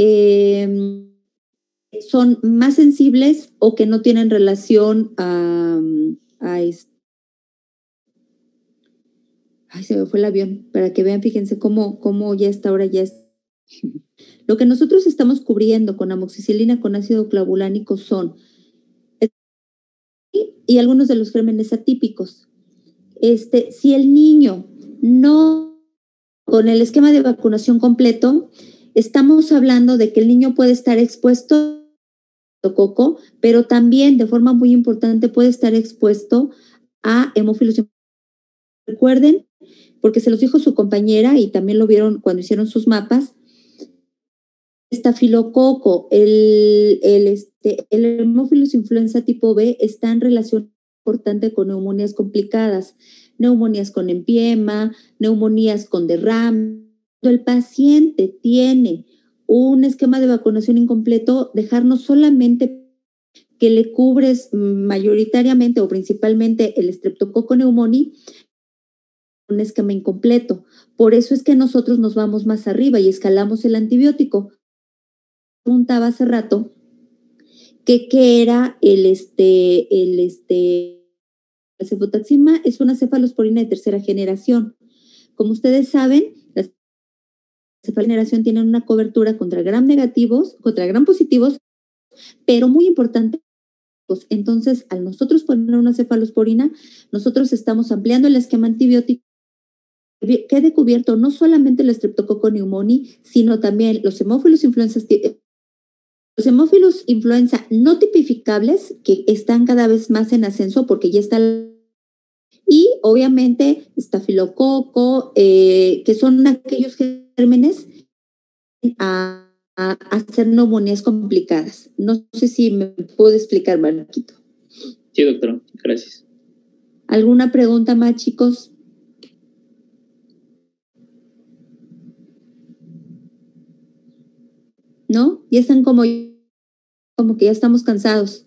son más sensibles o que no tienen relación a ay, se me fue el avión, para que vean, fíjense cómo ya está ahora ya es. Lo que nosotros estamos cubriendo con amoxicilina con ácido clavulánico son y algunos de los gérmenes atípicos. Si el niño no, con el esquema de vacunación completo, estamos hablando de que el niño puede estar expuesto a coco, pero también de forma muy importante puede estar expuesto a hemófilos. Recuerden porque se los dijo su compañera y también lo vieron cuando hicieron sus mapas. Estafilococo, el Haemophilus influenza tipo B está en relación importante con neumonías complicadas, neumonías con empiema, neumonías con derrame. Cuando el paciente tiene un esquema de vacunación incompleto, dejarnos solamente que le cubres mayoritariamente o principalmente el Streptococcus pneumoniae, un esquema incompleto. Por eso es que nosotros nos vamos más arriba y escalamos el antibiótico. Preguntaba hace rato que qué era la cefotaxima. Es una cefalosporina de tercera generación. Como ustedes saben, las cefalosporina de generación tienen una cobertura contra gram negativos, contra gram positivos, pero muy importante. Entonces, al nosotros poner una cefalosporina, nosotros estamos ampliando el esquema antibiótico, quede cubierto no solamente el Streptococcus pneumoniae, sino también los hemófilos influenza no tipificables, que están cada vez más en ascenso porque ya está, y obviamente estafilococo, que son aquellos gérmenes a hacer neumonías complicadas. No sé si me puedo explicar, Marquito. Sí, doctora, gracias. ¿Alguna pregunta más, chicos? ¿No? Ya están como que ya estamos cansados.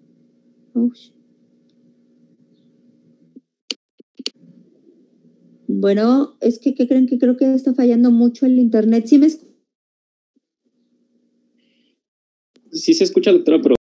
Bueno, es que ¿qué creen? Que creo que está fallando mucho el internet. ¿Sí me escuchan? Sí se escucha, doctora, pero